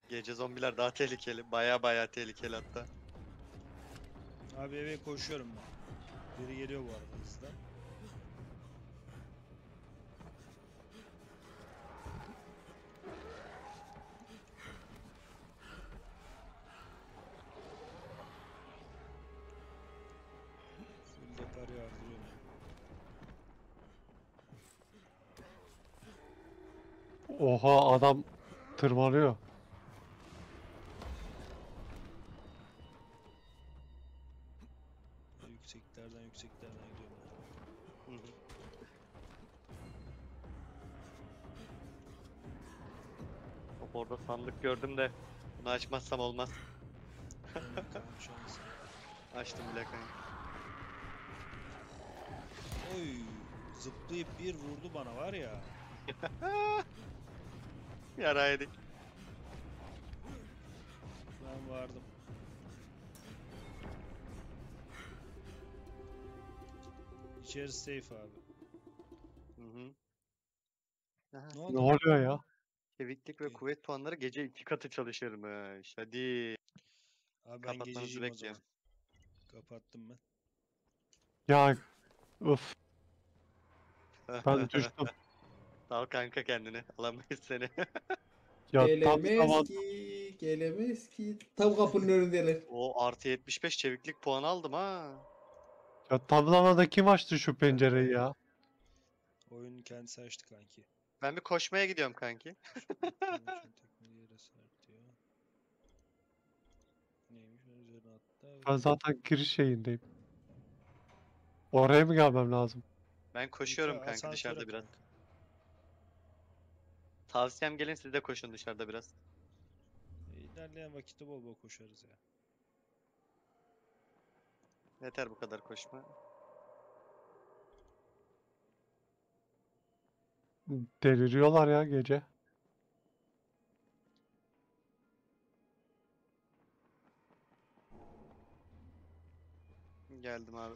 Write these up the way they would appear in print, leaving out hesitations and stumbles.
Gece zombiler daha tehlikeli. Baya tehlikeli hatta. Abi eve koşuyorum ben. Biri geliyor bu arada hızdan. Full depar yardırıyorum ya. Oha adam tırmanıyor. Yükseklerden gidiyorum. Hı hı. Hop, orada sandık gördüm de bunu açmazsam olmaz. Tamam şans. Açtım bile kanka. Oy, zıplayıp bir vurdu bana var ya. Yara yedik. Ben vardım. İçerisi safe abi. Hı hı. Aha, Ne Ne oldu? oluyor ya? çeviklik ve Ge- kuvvet puanları gece 2 katı çalışırmış. Hadi Abi ben kapatmanızı gececiyim o zaman. bekliyorum. Kapattım ben. Ya uf ben düştüm. Sal kanka kendini. Alamayız seni. Ya tam Gelemez zaman ki, gelemez ki. Tam kapının önündeler. O artı 75 çeviklik puan aldım ha. ya tam zamanda kim açtı şu pencereyi ya? Oyunun kendisi açtı kanki. Ben bir koşmaya gidiyorum kanki. Şunu tekmeyi yere sert diyor. Neymiş? Onun üzerine atla. Ben zaten giriş şeyindeyim. Oraya mı gelmem lazım? Ben koşuyorum kanka Asansöre dışarıda biraz. kanka. Tavsiyem gelin siz de koşun dışarıda biraz. İlerleyen vakitte bol bol koşarız ya. Yeter bu kadar koşma. Deliriyorlar ya gece. Geldim abi.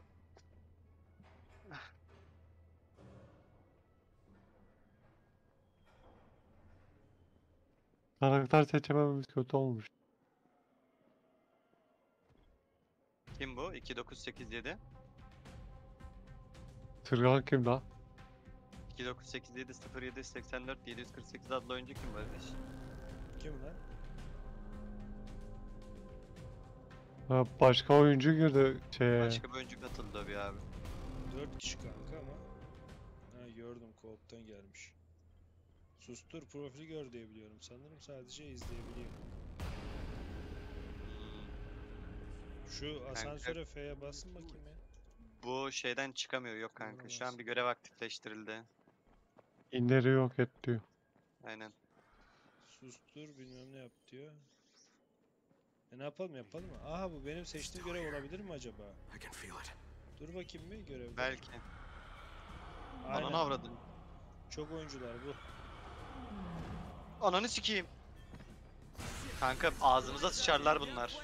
Karakter seçemememiz kötü olmuş. Kim bu? 2987. Tırgan kim la? 2987 0784 748 adlı oyuncu kim kardeş? Kim lan? Ha, başka oyuncu girdi şeye. Başka bir oyuncu katıldı bir abi. 4 kişi kanka ama. Ha gördüm, co-op'tan gelmiş. Sustur profili gör diye biliyorum. Sanırım sadece izleyebiliyor. Hmm, Şu asansöre F'ye basın bakayım ya. bu şeyden çıkamıyor yok kanka. Şu an bir görev aktifleştirildi. İnleri yok et diyor. Aynen. Sustur bilmem ne yap diyor. Ne yapalım mı? Aha, bu benim seçtiğim görev olabilir mi acaba? Dur bakayım bir görevde. Belki. Aynen. Ananı avradın. Çok oyuncular bu. Ananı sikeyim. Kanka ağzımıza sıçarlar bunlar.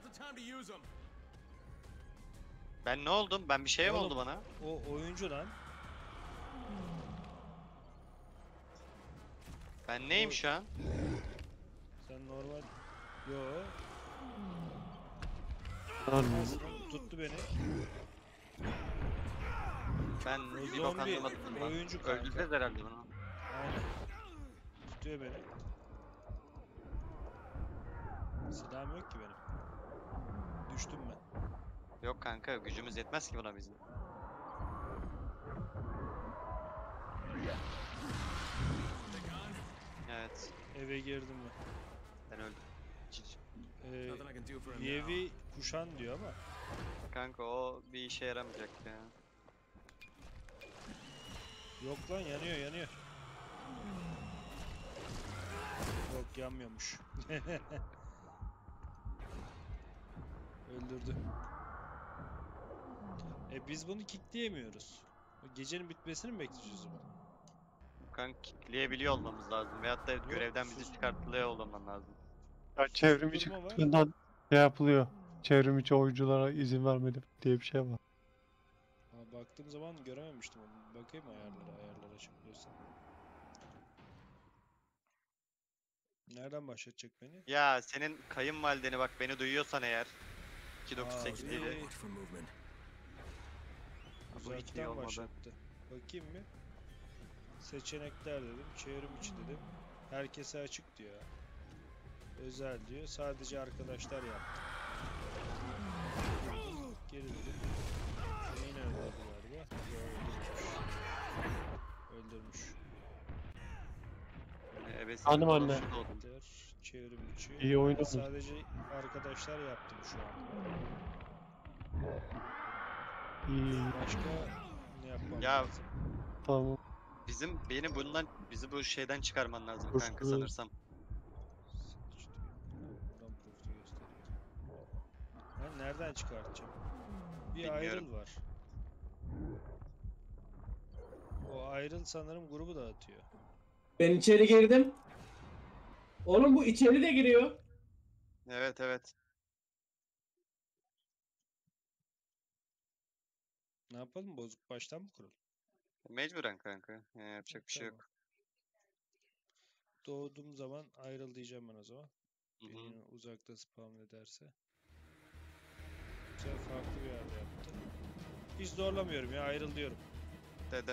Ben ne oldum? Ben bir şey mi Oğlum, oldu bana? O oyuncu lan. Ben neyim şu an? Sen normal. Yo. Lan Tuttu beni. Ben O bir bok zombi anlamadım lan. oyuncu kanka. Öldüreceğiz herhalde bunu. Aynen. Tutuyor beni. Silahım yok ki benim. Düştüm ben. Yok kanka gücümüz yetmez ki buna bizim. Evet. Eve girdim ben. Ben öldüm. Yevi kuşan diyor ama. Kanka o bir işe yaramayacak ya. Yok lan, yanıyor. Yok, yanmıyormuş. Öldürdü. Biz bunu kickleyemiyoruz. Gecenin bitmesini mi bekleyeceğiz o zaman? Kanka kickleyebiliyor olmamız lazım. Veyahut da Yok, görevden bizi çıkartılıyor olman lazım. ya çevrim içi Susturma var. kısmından şey yapılıyor. Çevrim içi oyunculara izin vermedim diye bir şey var. Baktığım zaman görememiştim onu. Bakayım ayarlara açabiliyorsam. Nereden başlatacak beni? Ya senin kayınvalideni bak beni duyuyorsan eğer. 2987. Abi. Bu hiç iyi Uzaktan olmadı. başlattı. Bakayım mı? Seçenekler dedim. Çevrim içi dedim. Herkese açık diyor. Özel diyor. Sadece arkadaşlar yaptı. Geri dedim. Yine öldürdü galiba. Yo, öldürmüş. Evet. Hanım anne. Seçenekler, çevrim içi. İyi oynamış. Sadece arkadaşlar yaptım şu an. İyi. Başka ne yapmam Ya, lazım? Tamam. Bizi bu şeyden çıkarman lazım Dur, kanka dur. sanırsam. Buradan profili gösteriyor. Ben nereden çıkartacağım? Bir Bilmiyorum. ayrıl var. O ayrıl sanırım grubu dağıtıyor. Ben içeri girdim. Oğlum bu içeri de giriyor. Evet evet. Ne yapalım? Bozuk baştan mı kuralım? Mecburen kanka. Yapacak bir şey Tamam. yok. Doğduğum zaman ayrıl diyeceğim ben o zaman. Hı hı. Beni uzakta spam ederse. Bu sefer farklı bir yerde yaptı. Hiç zorlamıyorum ya, ayrıl diyorum. Dede.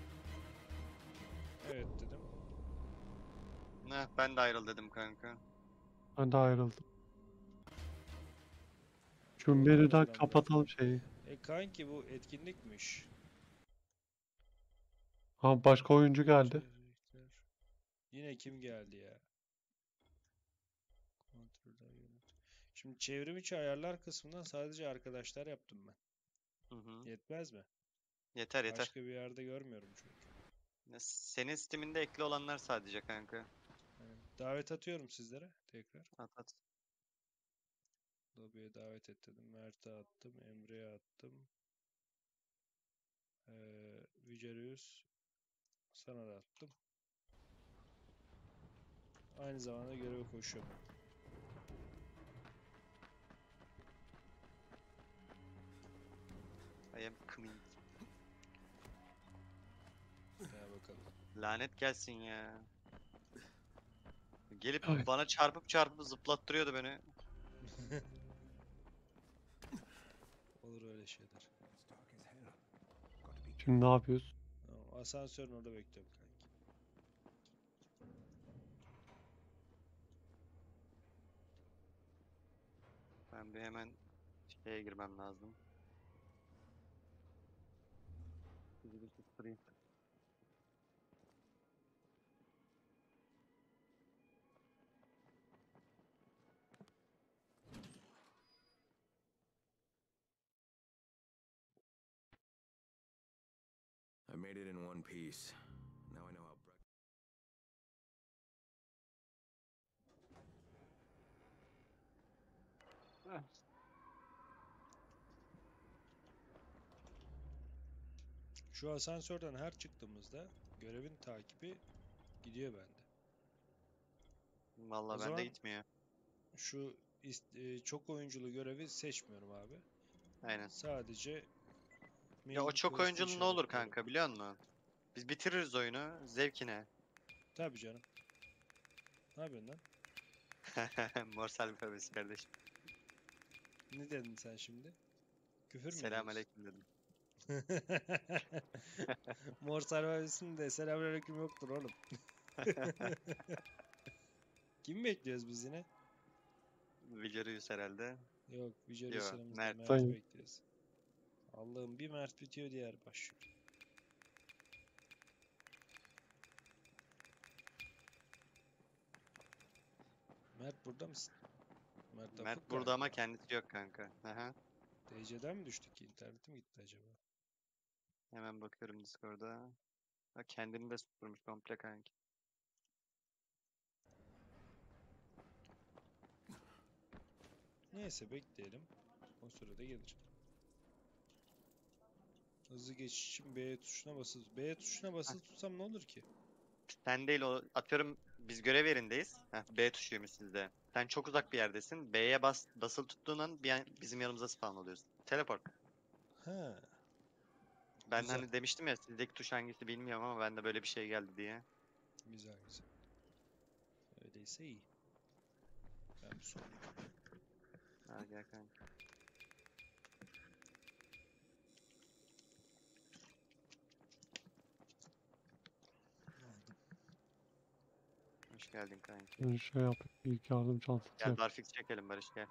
Evet dedim. Ben de ayrıl dedim kanka. Ben de ayrıldım. Şu Doğru menüden falan kapatalım şeyi. Kanki bu etkinlikmiş. Ha başka oyuncu geldi. İçerikler. Yine kim geldi ya? Kontrolden yönet. Şimdi çevrim içi ayarlar kısmından sadece arkadaşlar yaptım ben. Hı hı. Yetmez mi? Yeter yeter. Başka bir yerde görmüyorum çünkü. Senin Steam'inde ekli olanlar sadece kanka. Yani davet atıyorum sizlere tekrar. At at. Lobby'ye davet et dedim. Mert'e attım. Emre'ye attım. Vicarius sana da attım. Aynı zamanda göreve koşuyorum. I am coming. Gel bakalım. Lanet gelsin ya. Gelip Ay. bana çarpıp çarpıp zıplattırıyordu beni. Olur öyle şeyler. Şimdi ne yapıyoruz? Tamam, asansörün orada bekliyorum kanki. Ben bir hemen şeye girmem lazım. Bizi bir susturayım. I made it in one piece. Now I know how Şu asansörden her çıktığımızda görevin takibi gidiyor bende. Vallahi O bende zaman gitmiyor. şu çok oyunculu görevi seçmiyorum abi. Aynen. Sadece Ya o main çok quest'i oyunculu ne olur işaretliyorum. kanka biliyor musun? Biz bitiririz oyunu zevkine. Tabii canım. Ne yapıyorsun lan? Morsal alfabesi kardeşim. Ne dedin sen şimdi? Küfür mü Selamünaleyküm dedim. Morse alfabesinde selamünaleyküm yoktur oğlum. Kim bekliyoruz biz yine? Vicarius herhalde. Yok, Vicari Yo, sıramızda Mert. Mert'i Sayın. bekliyoruz. Allah'ım bir Mert bitiyor diğer başlıyor. Mert burada mısın? Mert Mert Afuk burada ama galiba. kendisi yok kanka. Aha. DC'den mi düştük ki? İnternetim gitti acaba? Hemen bakıyorum Discord'a. Ha, kendini de susturmuş komple kanki. Neyse bekleyelim. O sırada gelir. Hızlı geçiş için B tuşuna basılı. B tuşuna basılı tutsam ne olur ki? Sen değil o atıyorum biz görev yerindeyiz. Heh, B tuşuymuş sizde. Sen çok uzak bir yerdesin. B'ye basılı tuttuğun an bizim yanımıza spawn oluyorsun. Teleport. Ha, Ben güzel. hani demiştim ya sizdeki tuş hangisi bilmiyorum ama bende böyle bir şey geldi diye. Güzel güzel. Öyleyse iyi. bir son. Ha, gel kanka. Aldım. Hoş geldin kanki. Ben şey yap. İlk yardım çantası Gel yap. barfix çekelim Barış gel.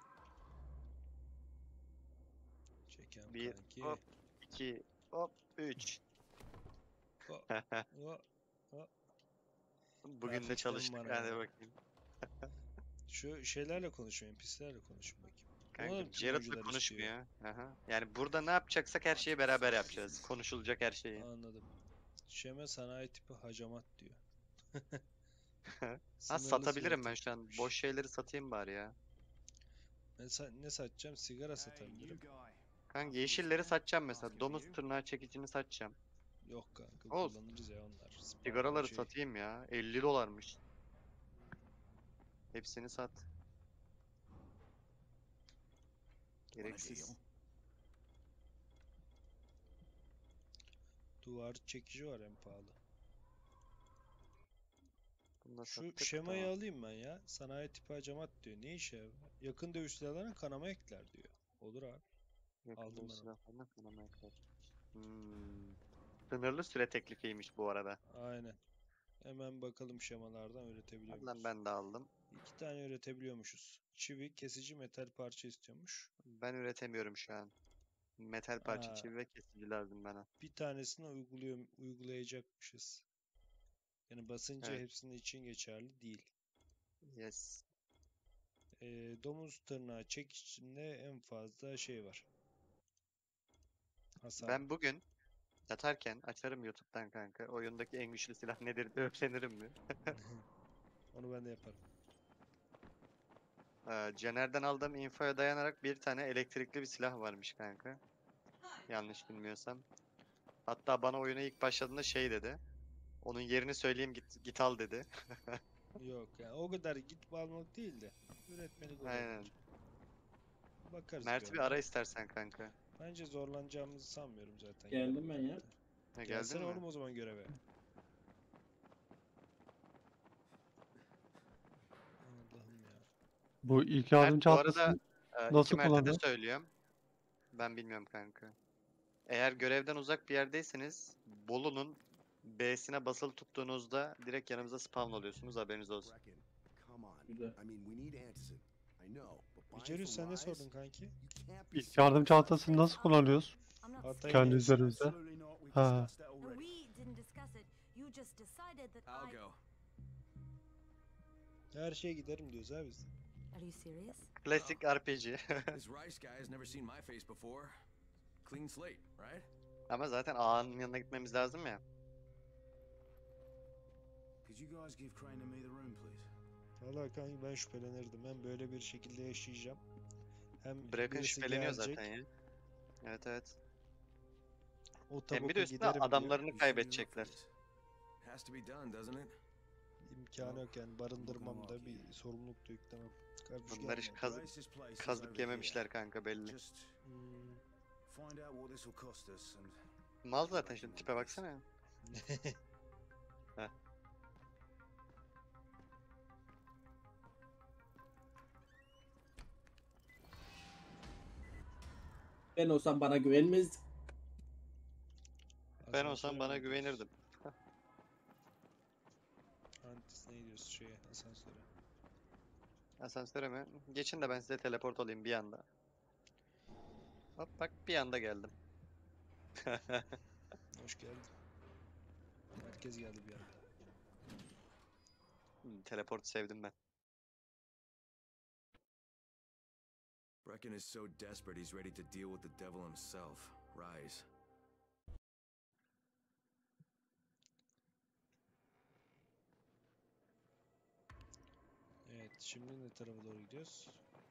Çeken Bir, kanki. hop. 2 hop 3. O- o- Bugün de Barfix'ten çalıştık. bana Hadi ya. bakayım. Şu şeylerle konuşun, NPC'lerle konuşun bakayım. Ona da Kanka tüm Jared'la oyuncular istiyor. konuşmuyor. Aha. Yani burada ne yapacaksak her şeyi beraber yapacağız. Konuşulacak her şeyi. Anladım. Şeme sanayi tipi hacamat diyor. Ha, Sınırlı satabilirim süre ben şu an. teklifmiş. Boş şeyleri satayım bari ya. Ben ne satacağım? Sigara satabilirim. Kanka yeşilleri satacağım mesela. Domuz tırnağı çekicini satacağım. Yok kanka Oğuz, kullanırız ya onlar. Spam sigaraları şey. satayım ya. 50 dolarmış. Hepsini sat. Gereksiz. Duvar çekici var en pahalı. Bunu da Şu sattık, şemayı tamam. alayım ben ya. Sanayi tipi hacamat diyor. Ne işe yarıyor? Yakın dövüş silahlarına kanama ekler diyor. Olur abi. Yakın Aldım dövüş ben onu. silahlarına kanama ekler. Hmm. Sınırlı süre teklifiymiş bu arada. Aynen. Hemen bakalım şemalardan üretebiliyor Hadi lan muyuz? ben de aldım. 2 tane üretebiliyormuşuz. Çivi, kesici, metal parça istiyormuş. Ben üretemiyorum şu an. Metal parça, Aa, çivi ve kesici lazım bana. bir tanesini uygulayacakmışız. Yani basınca Evet. hepsinin için geçerli değil. Yes. Domuz tırnağı çekicinde en fazla şey var. Hasar. Ben bugün yatarken açarım YouTube'dan kanka. Oyundaki en güçlü silah nedir diye öğrenirim mi? Onu ben de yaparım. Caner'den aldığım infoya dayanarak bir tane elektrikli bir silah varmış kanka. Yanlış bilmiyorsam. Hatta bana oyuna ilk başladığında şey dedi. Onun yerini söyleyeyim git al dedi. Yok yani o kadar git almak değil de üretmelik Aynen. olabilir. Bakarız Mert'i bir ara. ara istersen kanka. Bence zorlanacağımızı sanmıyorum zaten. Geldim ben ya. Ha, geldin Gelsene mi? oğlum o zaman göreve. Allah'ım ya. Bu ilk yardım Mert bu arada çantasını iki nasıl Mert'e de kullanıyor? söylüyorum. Ben bilmiyorum kanka. Eğer görevden uzak bir yerdeyseniz Bolu'nun B'sine basılı tuttuğunuzda direkt yanımıza spawn oluyorsunuz, haberiniz olsun. Güzel. Vicerius sen ne sordun kanki? İlk yardım çantasını nasıl kullanıyoruz? Hatay Kendi neyse. üzerimizde. Ha. No, we didn't discuss it. You just decided that I'll I. go. Her şeye giderim diyoruz abi biz. Are you serious? Klasik RPG. This Rice guy has never seen my face before. Clean slate, right? Ama zaten A'nın yanına gitmemiz lazım ya. Could you guys give Crane and me the room, please? Valla kanki ben şüphelenirdim. Hem böyle bir şekilde yaşayacağım. Hem Bırakın birisi şüpheleniyor gelecek, zaten ya. Evet evet. o Hem bir tabuka de üstüne giderim diyor. adamlarını Who's setting you up for kaybedecekler. this? Has to be done, doesn't it? İmkanı yok yani barındırmamda bir sorumluluk da yüklemem. Kardeş Bunlar hiç gelme. Rice's place is over kazık here. yememişler kanka belli. Just Hmm. find out what this will cost us and Mal zaten şimdi tipe baksana. Ben olsam bana güvenmez. Ben olsam Asansöre bana mi gidiyoruz? güvenirdim. Antis ne gidiyorsun şeye asansöre? Asansöre mi? Geçin de ben size teleport olayım bir anda. Hop bak bir anda geldim. Hoş geldin. Herkes geldi bir anda. Teleport sevdim ben. Brecken is so desperate he's ready to deal with the devil himself, Rise. Evet şimdi ne tarafa doğru gidiyoruz?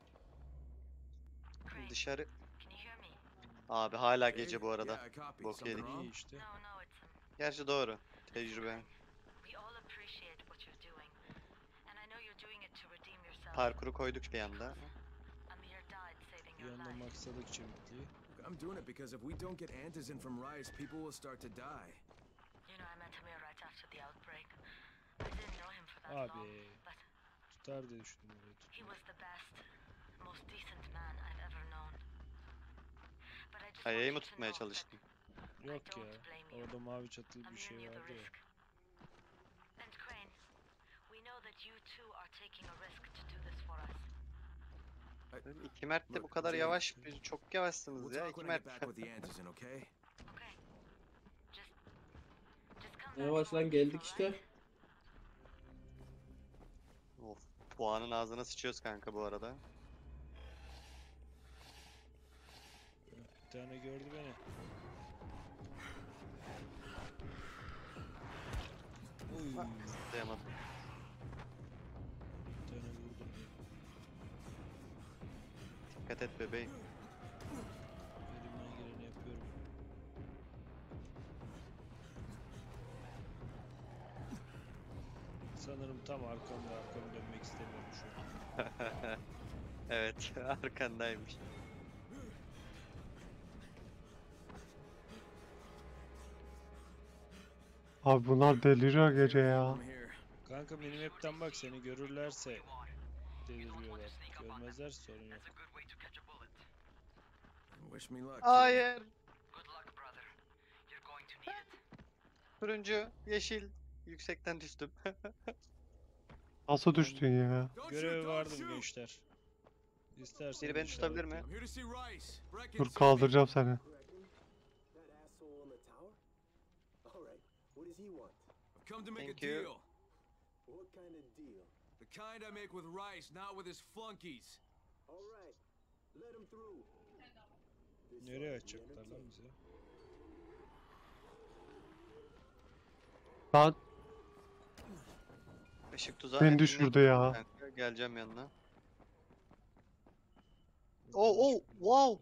Dışarı... Can you hear me? Abi hala Hey, gece bu arada. Yeah, I copy. Bok Something yedik. wrong? İyi işte. No, no, it's Gerçi doğru. Tecrübe. we all appreciate what you're doing, and I know you're doing it to redeem yourself. Parkuru koyduk bir anda. Amir died saving Bir your yandan life. maksadık çevikliği. I'm doing it because if we don't get Antizin from Rise, people will start to die. You know, I met Amir right after the outbreak. I didn't know him for that long, Abi but tutar diye düşündüm. Evet. he was the best. Kayayı mı tutmaya çalıştın? Yok ya. Orada mavi çatılı bir şey vardı ya. And Crane, we know that you too are taking a risk to do this for us. İki Mert de bu Look, kadar Jade, yavaş. Çok yavaşsınız We'll ya. talk İki when I get Mert. back with the Antizin, okay? Okay. Just come back Yavaş lan home, geldik alright? işte. Of. Puanın ağzına sıçıyoruz kanka bu arada. Bir tane gördü beni. Oy. Zıplayamadım. Bir tane vurdum. Dikkat et bebeğim. Elimden geleni yapıyorum. Sanırım tam arkamı dönmek istemiyorum şu an. Evet. Arkandaymış. Abi bunlar deliriyor gece ya. I'm here. Kanka minimap'ten bak, seni görürlerse deliriyorlar. Görmezlerse sorun yok. Wish me luck. kid. Hayır. Turuncu, yeşil. Yüksekten düştüm. Nasıl düştün ya? Don't Göreve shoot, don't vardım shoot. gençler. İstersen Biri beni tutabilir mi? I'm here to see Rice. Brecken Dur sent me. kaldıracağım seni. That asshole in the tower? Alright, what does he want? I've come to make Thank a you. deal. What kind of deal? The kind I make with Rice, not with his flunkies. Alright, let him through. This Nereye ought to be açacaklar lan entertaining. bize? Lan Işık tuzağı beni etkinliği düşürdü ya. kanka. Geleceğim yanına. Oh, wow.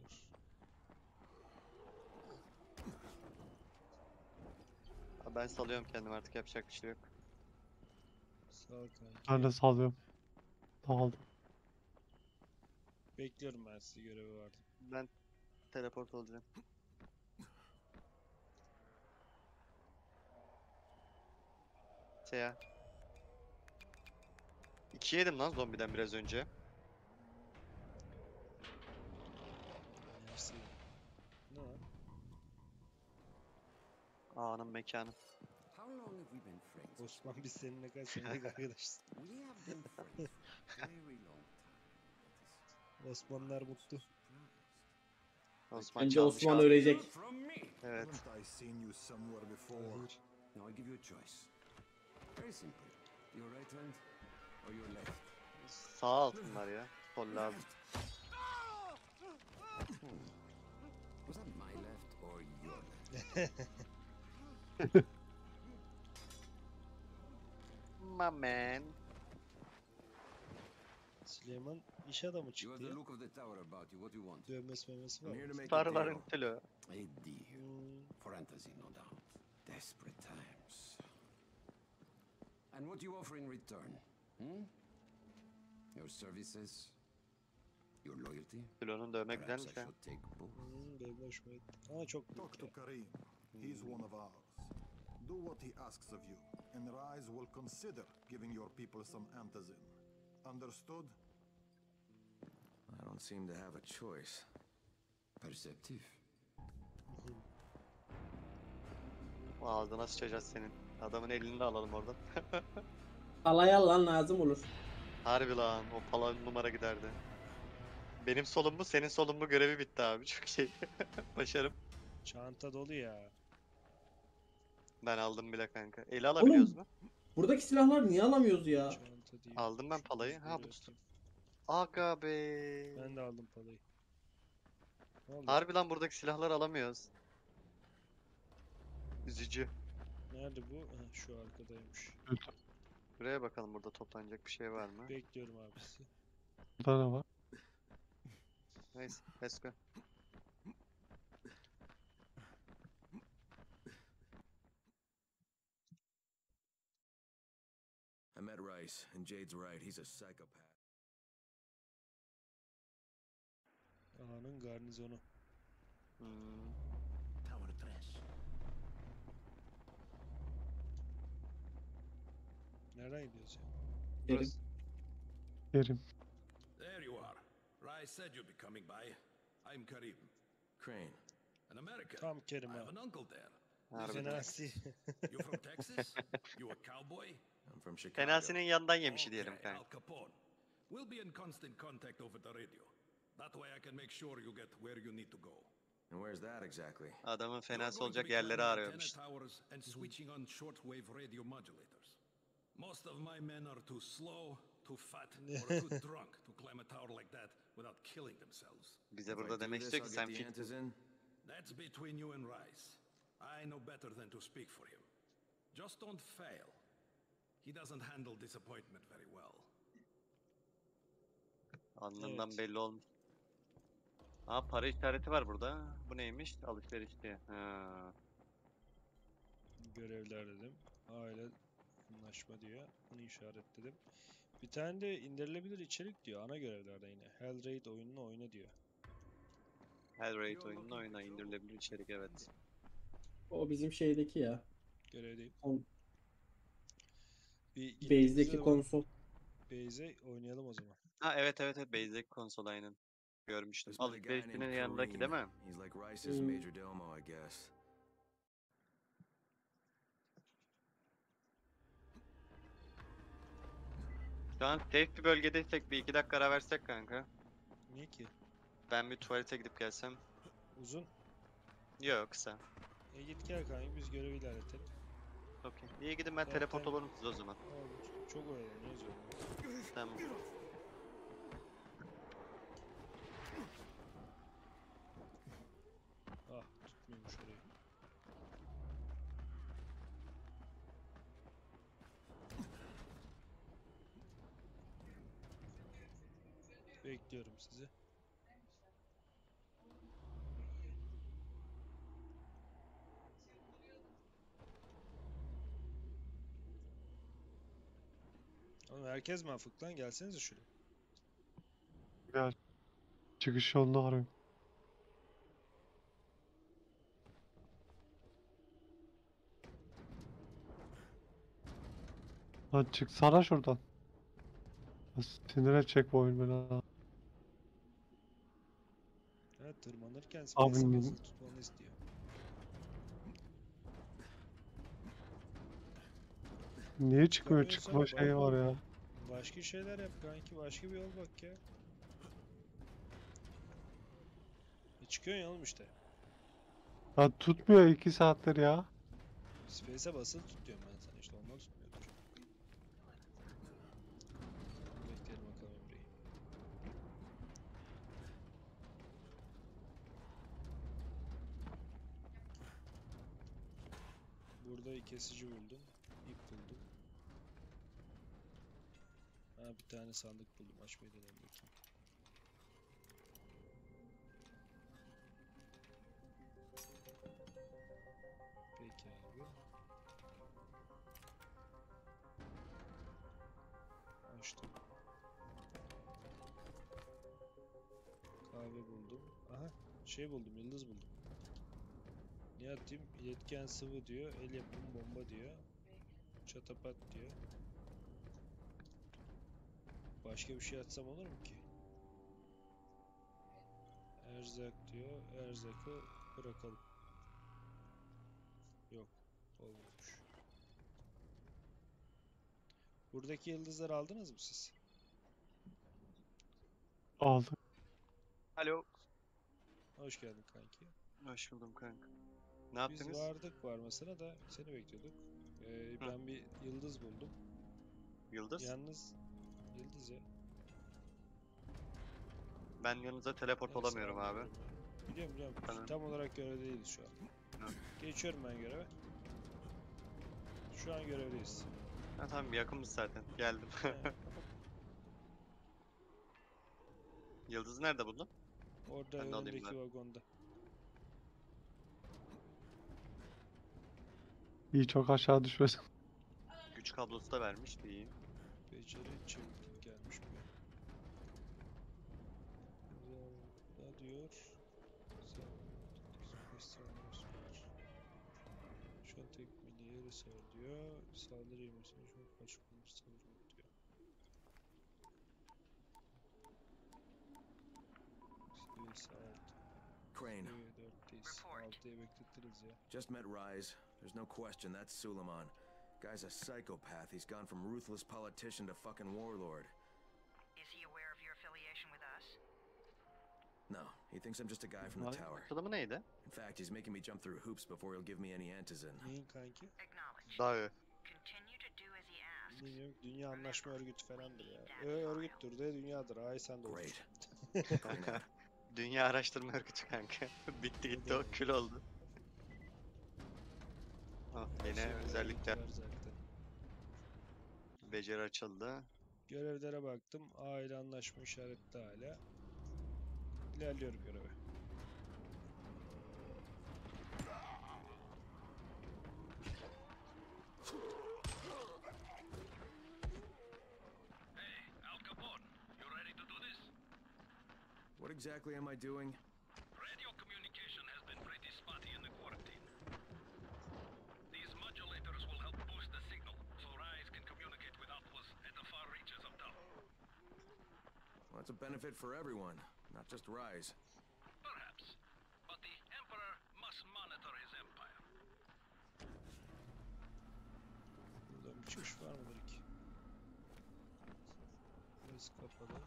Ben salıyorum kendimi, artık yapacak bir şey yok. Sağ ol kanki. Ben de sallıyorum. Dağıldım. Bekliyorum, ben sizi, görevi vardı. Ben teleport olacağım. Ya. 2 yedim lan zombiden biraz önce. Neyse. Ne lan? Ağanın mekanı. How long have we been friends? Osman, biz seninle kaç senelik arkadaşız. We have been friends for a very long time. Osmanlar mutlu. Osman Bence çalmış Osman ağzını. ölecek. From me. Evet. Haven't I seen you somewhere before? Hayır. Now I give you a choice. Very simple. Your right hand or your left? Sağ altınlar ya. Sol lazım. Was that my left or your left? My man. Süleyman iş adamı You have çıktı the ya. look of the tower about you. What do you want? Dövmesi memesi I'm var. here to make a Sarıların deal. tülü. A deal. Hmm, For Antazin, no doubt. Desperate times. And what do you offer in return? Hmm? Your services? Your loyalty? Tülünün dövme Perhaps I güzelmiş ya. should take both. benim de hoşuma gitti. Ama çok Talk büyük to ya. Karim. He's one of ours. Do what he asks of you, and Rise will consider giving your people some antizin. Understood? I don't seem to have a choice. Perceptive. Ağzına sıçacağız senin. Adamın elini de alalım oradan. Alaya lan lazım olur. Harbi lan, o pala numara giderdi. Benim solum mu, senin solun mu görevi bitti abi. Çok şey. Başarım. Çanta dolu ya. Ben aldım bile kanka. Eli alabiliyoruz mu? Buradaki silahlar niye alamıyoruz ya? Çanta değil. Aldım ben Şu palayı. buzları Ha bu atayım. Aga be. Ben de aldım palayı. Ne oldu? Harbi lan, buradaki silahları alamıyoruz. Üzücü. Nerede bu? Ha, şu arkadaymış. Buraya bakalım, burada toplanacak bir şey var mı? Bekliyorum abi sizi. Burada ne var? Neyse, let's go. I met Rice, and Jade's right. He's a psychopath. Ağanın garnizonu. Hmm. Tower trash. Nereden gidiyoruz ya? Kerim. Yerim. There you are. Rai said you'd be coming by. I'm Karim. Crane. An American. Tam Kerim I ha. have an uncle there. Harbiden. Fenasi. You from Texas? You a cowboy? I'm from Chicago. Fenasi'nin yandan yemişi diyelim Okay, kanka. Al Capone. We'll be in constant contact over the radio. That way I can make sure you get where you need to go. And where's that exactly? Adamın You're fenası going to olacak be yerleri climbing arıyormuş. antenna towers and switching on shortwave radio modulators. Most of my men are too slow, too fat, or too drunk to climb a tower like that without killing themselves. Bize If I burada do demek this, istiyor I'll ki get sen the fit. antas in. That's between you and Rice. I know better than to speak for him. Just don't fail. He doesn't handle disappointment very well. Alnından Evet. belli olmuş. Aa, para işareti var burada. Bu neymiş? Alışveriş diye. Ha. Görevler dedim. Aile anlaşma diyor. Bunu işaretledim. Bir tane de indirilebilir içerik diyor. Ana görevlerde yine. Hellraid oyununu oyna diyor. Hellraid oyununu oyna, indirilebilir içerik, evet. O bizim şeydeki ya. Görev değil. On, Bir gittiğimizde base'deki de konsol. Base'e oynayalım o zaman. Ha, evet evet evet, Basic konsol aynen. Görmüştüm. Just met a guy Alışverişinin named yanındaki değil Kareem. mi? He's like Rice's Hmm. Major Domo, I guess. Şu an safe bir bölgedeysek bir 2 dakika ara versek kanka. Niye ki? Ben bir tuvalete gidip gelsem. Uzun. Yok, kısa. Git gel kanka biz görevi ilerletelim. Okey. İyi, gidin, ben Zaten- teleport olurum size o zaman. Olur. Çok oyalanıyoruz ya. Tamam. Ah tutmuyormuş orayı. Bekliyorum sizi. Oğlum herkes mi afık lan? Gelsenize şuraya. Gel. Çıkış yolunu arıyorum. Lan çıksana şuradan. Ya sinir edecek bu oyun beni ha. Ha, tırmanırken Abi space'e ne- basılı tutmanı istiyor. Niye çıkmıyor? Çıkamıyorsan Çıkma şeyi var ya. Başka şeyler yap kanki. Başka bir yol bak ya. Çıkıyorsun ya oğlum işte. Lan tutmuyor 2 saattir ya. Space'e basılı tut diyorum ben sana işte ondan tutmuyordur. Bekleyelim bakalım Emre'yi. Burada kesici buldum. İp buldum. Ha, bir tane sandık buldum. Açmayı deneyelim bakayım. Peki abi. Açtım. Kahve buldum. Aha, şey buldum, yıldız buldum. Ne atayım? İletken sıvı diyor, el yapımı bomba diyor. Çatapat diyor. Başka bir şey atsam olur mu ki? Erzak diyor, erzakı bırakalım. Yok, olmamış. Buradaki yıldızları aldınız mı siz? Aldım. Alo. Hoş geldin kanki. Hoş buldum kanka. Ne Biz yaptınız? vardık varmasına da seni bekliyorduk. Ben bir yıldız buldum. Yıldız? Yalnız yıldız ya. Ben yanınıza teleport Neyse, olamıyorum abi. anlıyorum ya. Biliyorum biliyorum. Tamam. Tam olarak görevde değiliz şu an. Tamam. Geçiyorum ben göreve. Şu an görevdeyiz. Ha tamam, yakınız zaten. Geldim. Ha, Yıldızı nerede buldun? orada Ben de alayım önündeki ben. vagonda. İyi, çok aşağı düşmesin. Güç kablosu da vermiş. İyi. Beceri çeviklik gelmiş buraya. Ne diyor? Şu an tek milli yeri sar diyor. Saldırı yemesine şu an kaç kullanır sanırım diyor. Sivil sağlık. Crane. 4'teyiz. 6'ya bekletiriz ya. Just met Rise. There's no question that's Suleiman. Guy's a psychopath. He's gone from ruthless politician to fucking warlord. Is he aware of your affiliation with us? No, he thinks I'm just a guy from the tower. Adamı neydi? In fact, he's making me jump through hoops before he'll give me any antizin. Neyin kanki? Acknowledged. Dağı. Continue to do as he asks. Bilmiyorum. Dünya Anlaşma Örgütü falandır ya. Örgüttür de dünyadır. Ay sen de Great. olursun. Crane out. Dünya Araştırma Örgütü kanka. Bitti gitti o kül oldu. Ah, yine Şey, özellikler. var zaten. Beceri açıldı. Görevlere baktım. Aile anlaşma işaretli hala. İlerliyorum göreve. Al Capone, you ready to do this? What exactly am I doing? Radio communication has been pretty spotty in the quarantine. These modulators will help boost the signal so Rise can communicate with outposts at the far reaches of town. Well, that's a benefit for everyone, not just Rise. Perhaps. But the Emperor must monitor his empire. Buradan bir çıkış var mıdır ki? Burası kapalı.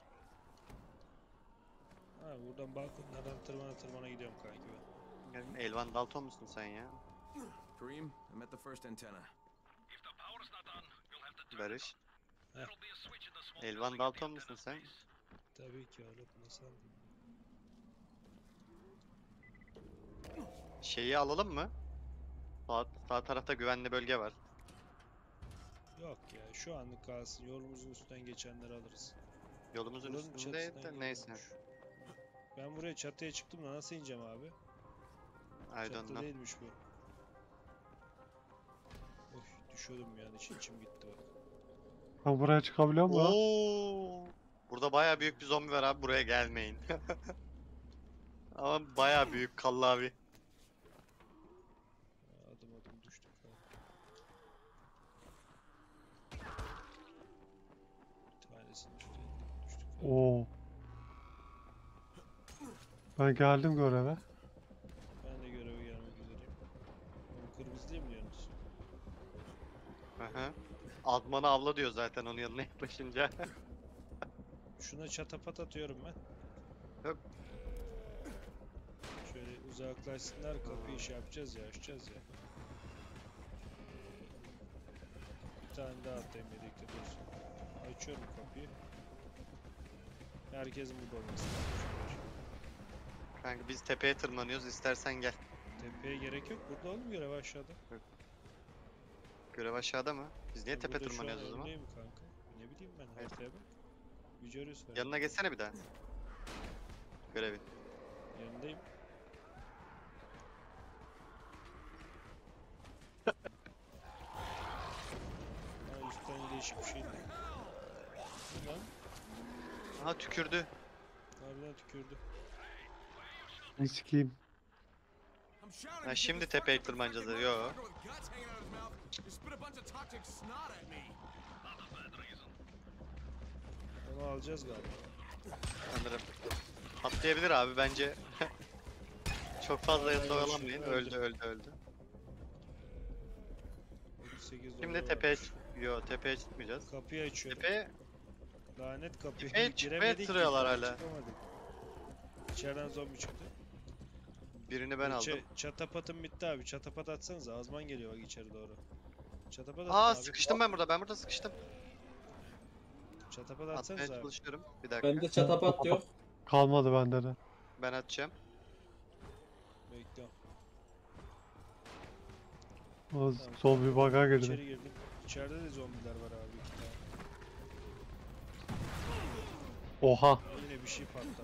Ha, buradan balkonlardan tırmana gidiyorum kanki ben. Elvan Dalton musun sen ya? Kareem, I met the first antenna. If the power's not on, you'll have to turn it Barış. on. There'll be a switch in the small Elvan building at the Dalton musun antenna's sen? base. Tabii ki oğlum, nasıl aldın? Şeyi alalım mı? Sağ tarafta güvenli bölge var. Yok ya, şu anlık kalsın. Yolumuzun üstünden geçenleri alırız. Yolumuzun Buranın üstünde çatısından de neyse. geliyormuş. Ben buraya çatıya çıktım da nasıl ineceğim abi? I don't Çatı know. değilmiş bu. Oy, düşüyordum yani, içim gitti bak. Ben buraya çıkabiliyor muyum lan? Oo! Burada baya büyük bir zombi var abi, buraya gelmeyin. Ama baya büyük kallavi. Adım adım düştük kanka. Bir tanesini düştü, düştük. Oo. Ben geldim göreve. Ben de göreve gelmek üzereyim. Bu kırmızı değil mi diyorsunuz? Aha. Admanı avla diyor zaten onun yanına yaklaşınca. Şuna çatapat atıyorum ben. Yok. Şöyle uzaklaşsınlar, kapıyı şey yapacağız ya, açacağız ya. Bir tane daha atayım birlikte dursun. Açıyorum kapıyı. Herkesin burada olması lazım. Kanka biz tepeye tırmanıyoruz, istersen gel. Tepeye gerek yok. Burada oğlum, görev aşağıda. Görev aşağıda mı? Biz niye Ben tepe burada şu an tırmanıyoruz o zaman? önündeyim kanka. Ne bileyim ben, Evet. haritaya bak. Vicarius var. Yanına geçsene bir daha. Görevi. Yanındayım. Ha, üstten değişik bir şey değil. Bu lan. Aha tükürdü. Harbiden tükürdü. Ne sikeyim. Ha şimdi tepeye tırmanacağız. Yo. Onu alacağız galiba. Sanırım. Atlayabilir abi bence. Çok fazla yanında oyalanmayın. Öldü. 8 Şimdi tepeye tepeye çıkmayacağız. Kapıyı açıyorum. Tepeye Lanet kapıyı. Tepeye çıkmaya Giremedik ki, tırıyorlar hala. çıkamadık. İçeriden zombi çıktı. birini ben aldım. Çatapatım bitti abi. Çatapat atsanıza. Azman geliyor bak içeri doğru. Çatapat atın Aa abi. sıkıştım ben burada. Ben burada sıkıştım. Çatapat Atmaya atsanıza abi. çalışıyorum. Bir dakika. Bende çatapat yok. Kalmadı bende de. Ben atacağım. Bekliyorum. O zombi bug'a girdi. İçeri girdim. İçeride de zombiler var abi, 2 tane. Oha. Yine bir şey patlattı.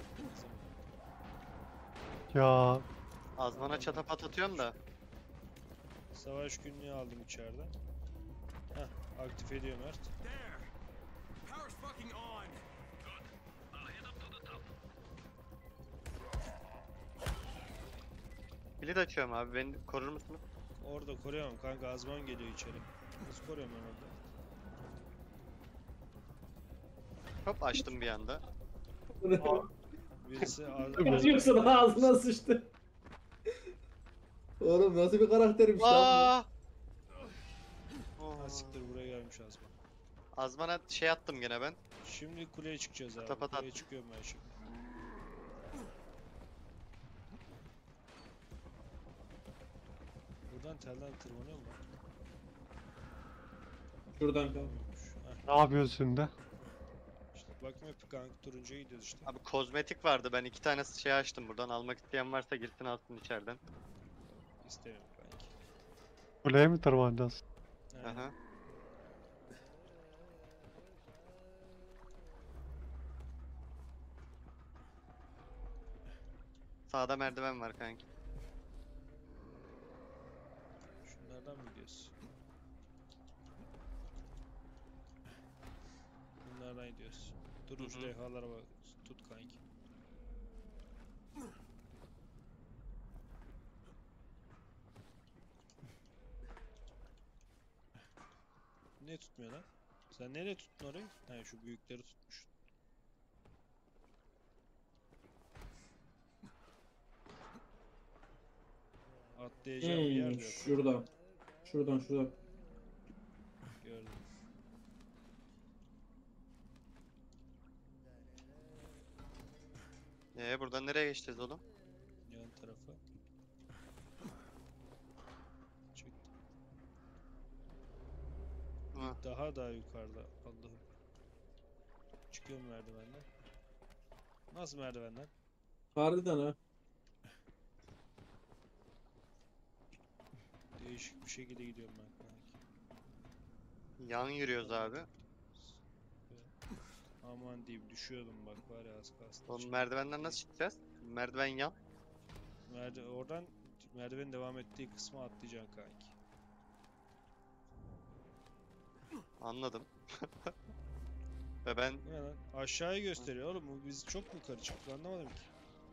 Ya Azmana çatapat atıyorum da. Savaş günlüğü aldım içeriden. Heh, aktif ediyor Mert. Power's fucking on. Now head up to the top. Bilet açıyorum abi. Beni korur musunuz? Orada koruyamam kanka, azman geliyor içeri. Nasıl koruyorum ben orada? Hop açtım bir anda. Birisi Yoksa da ağzına sıçtı. Oğlum nasıl bir karaktermiş lan Aa! Ha siktir, buraya gelmiş Azman. Azman'a şey attım gene ben. Şimdi kuleye çıkacağız abi. Patapata Kuleye attım. çıkıyorum ben şimdi. Buradan telden tırmanıyor mu? bu? Şuradan kal. Tırmanıyormuş. Heh, Ne yapıyorsun da? işte bak map kanka, turuncuya gidiyoruz işte. Abi kozmetik vardı. Ben 2 tane şey açtım buradan. Almak isteyen varsa girsin alsın içeriden. İstemiyorum kanki. Kuleye mi tırmanacağız? Aynen. Aha. Sağda merdiven var kanki. Şunlardan mı gidiyoruz? Bunlardan gidiyoruz. Turuncu levhalara bak. Tut kanki. Ne tutmuyor lan? Sen nereye tuttun orayı? Ha, şu büyükleri tutmuş. Atlayacağım bir yer de yok. Şuradan. Şuradan. Gördüm. Buradan nereye geçeceğiz oğlum? Yan tarafa. Çıktı. Hı. Daha yukarıda. Allah'ım. Çıkıyorum merdivenden. Nasıl merdivenden? Harbiden ha. Değişik bir şekilde gidiyorum ben kanki. Yan yürüyoruz abi. Aman diyeyim, düşüyordum bak, var ya, az kalsın. Oğlum merdivenden nasıl çıkacağız? Merdiven yan. Oradan merdivenin devam ettiği kısma atlayacaksın kanki. Anladım. Ve ben Bu ne lan? Aşağıyı gösteriyor oğlum, bu biz çok mu yukarı çıktık, anlamadım ki.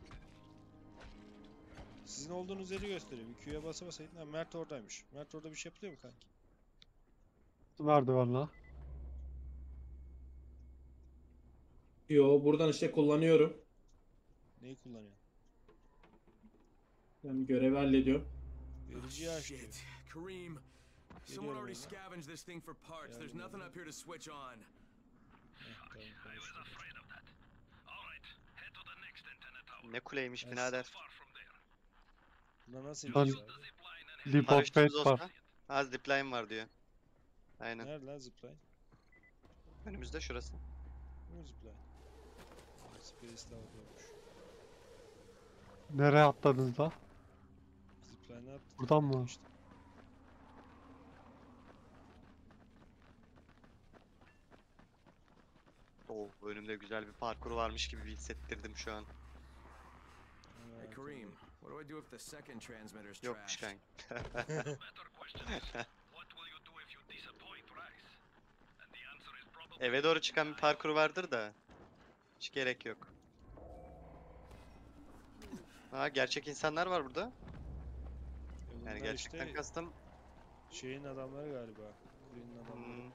Sizin olduğunuz yeri gösteriyor. Bir Q'ya basa basaydın. Ha, Mert oradaymış. Mert orada bir şey yapıyor mu kanki? Merdiven la. Yo, buradan işte kullanıyorum. Neyi kullanıyor? Yani görevi hallediyorum. Vericiyi aç diyor. Shit. Kareem, someone already scavenged this thing for parts. There's nothing up here to switch on. Heh, tamam, I was konuştum. afraid of that. Alright, head to the next antenna tower. ne kuleymiş Evet. birader. Far from there. Buna nasıl Lan gidiyoruz abi? Zipline and Leap of Faith Paraşütümüz var. olsa. Ha zipline var diyor. Aynen. Nerede lan zipline? Önümüzde şurası. Bu mu zipline? Space daha olmuş. Nereye atladınız la? Zipline'e attık. Buradan mı? İşte. Oo, önümde güzel bir parkur varmış gibi hissettirdim şu an. Hey Kareem, what do I do if the second transmitter's Yokmuş trashed? kanka. better question is, what will you do if you disappoint Rice? And the answer is probably Eve doğru çıkan bir parkur vardır da. Hiç gerek yok. Ha gerçek insanlar var burada. Bunlar Yani gerçekten işte kastım. şeyin adamları galiba. Green'in adamları. Hmm.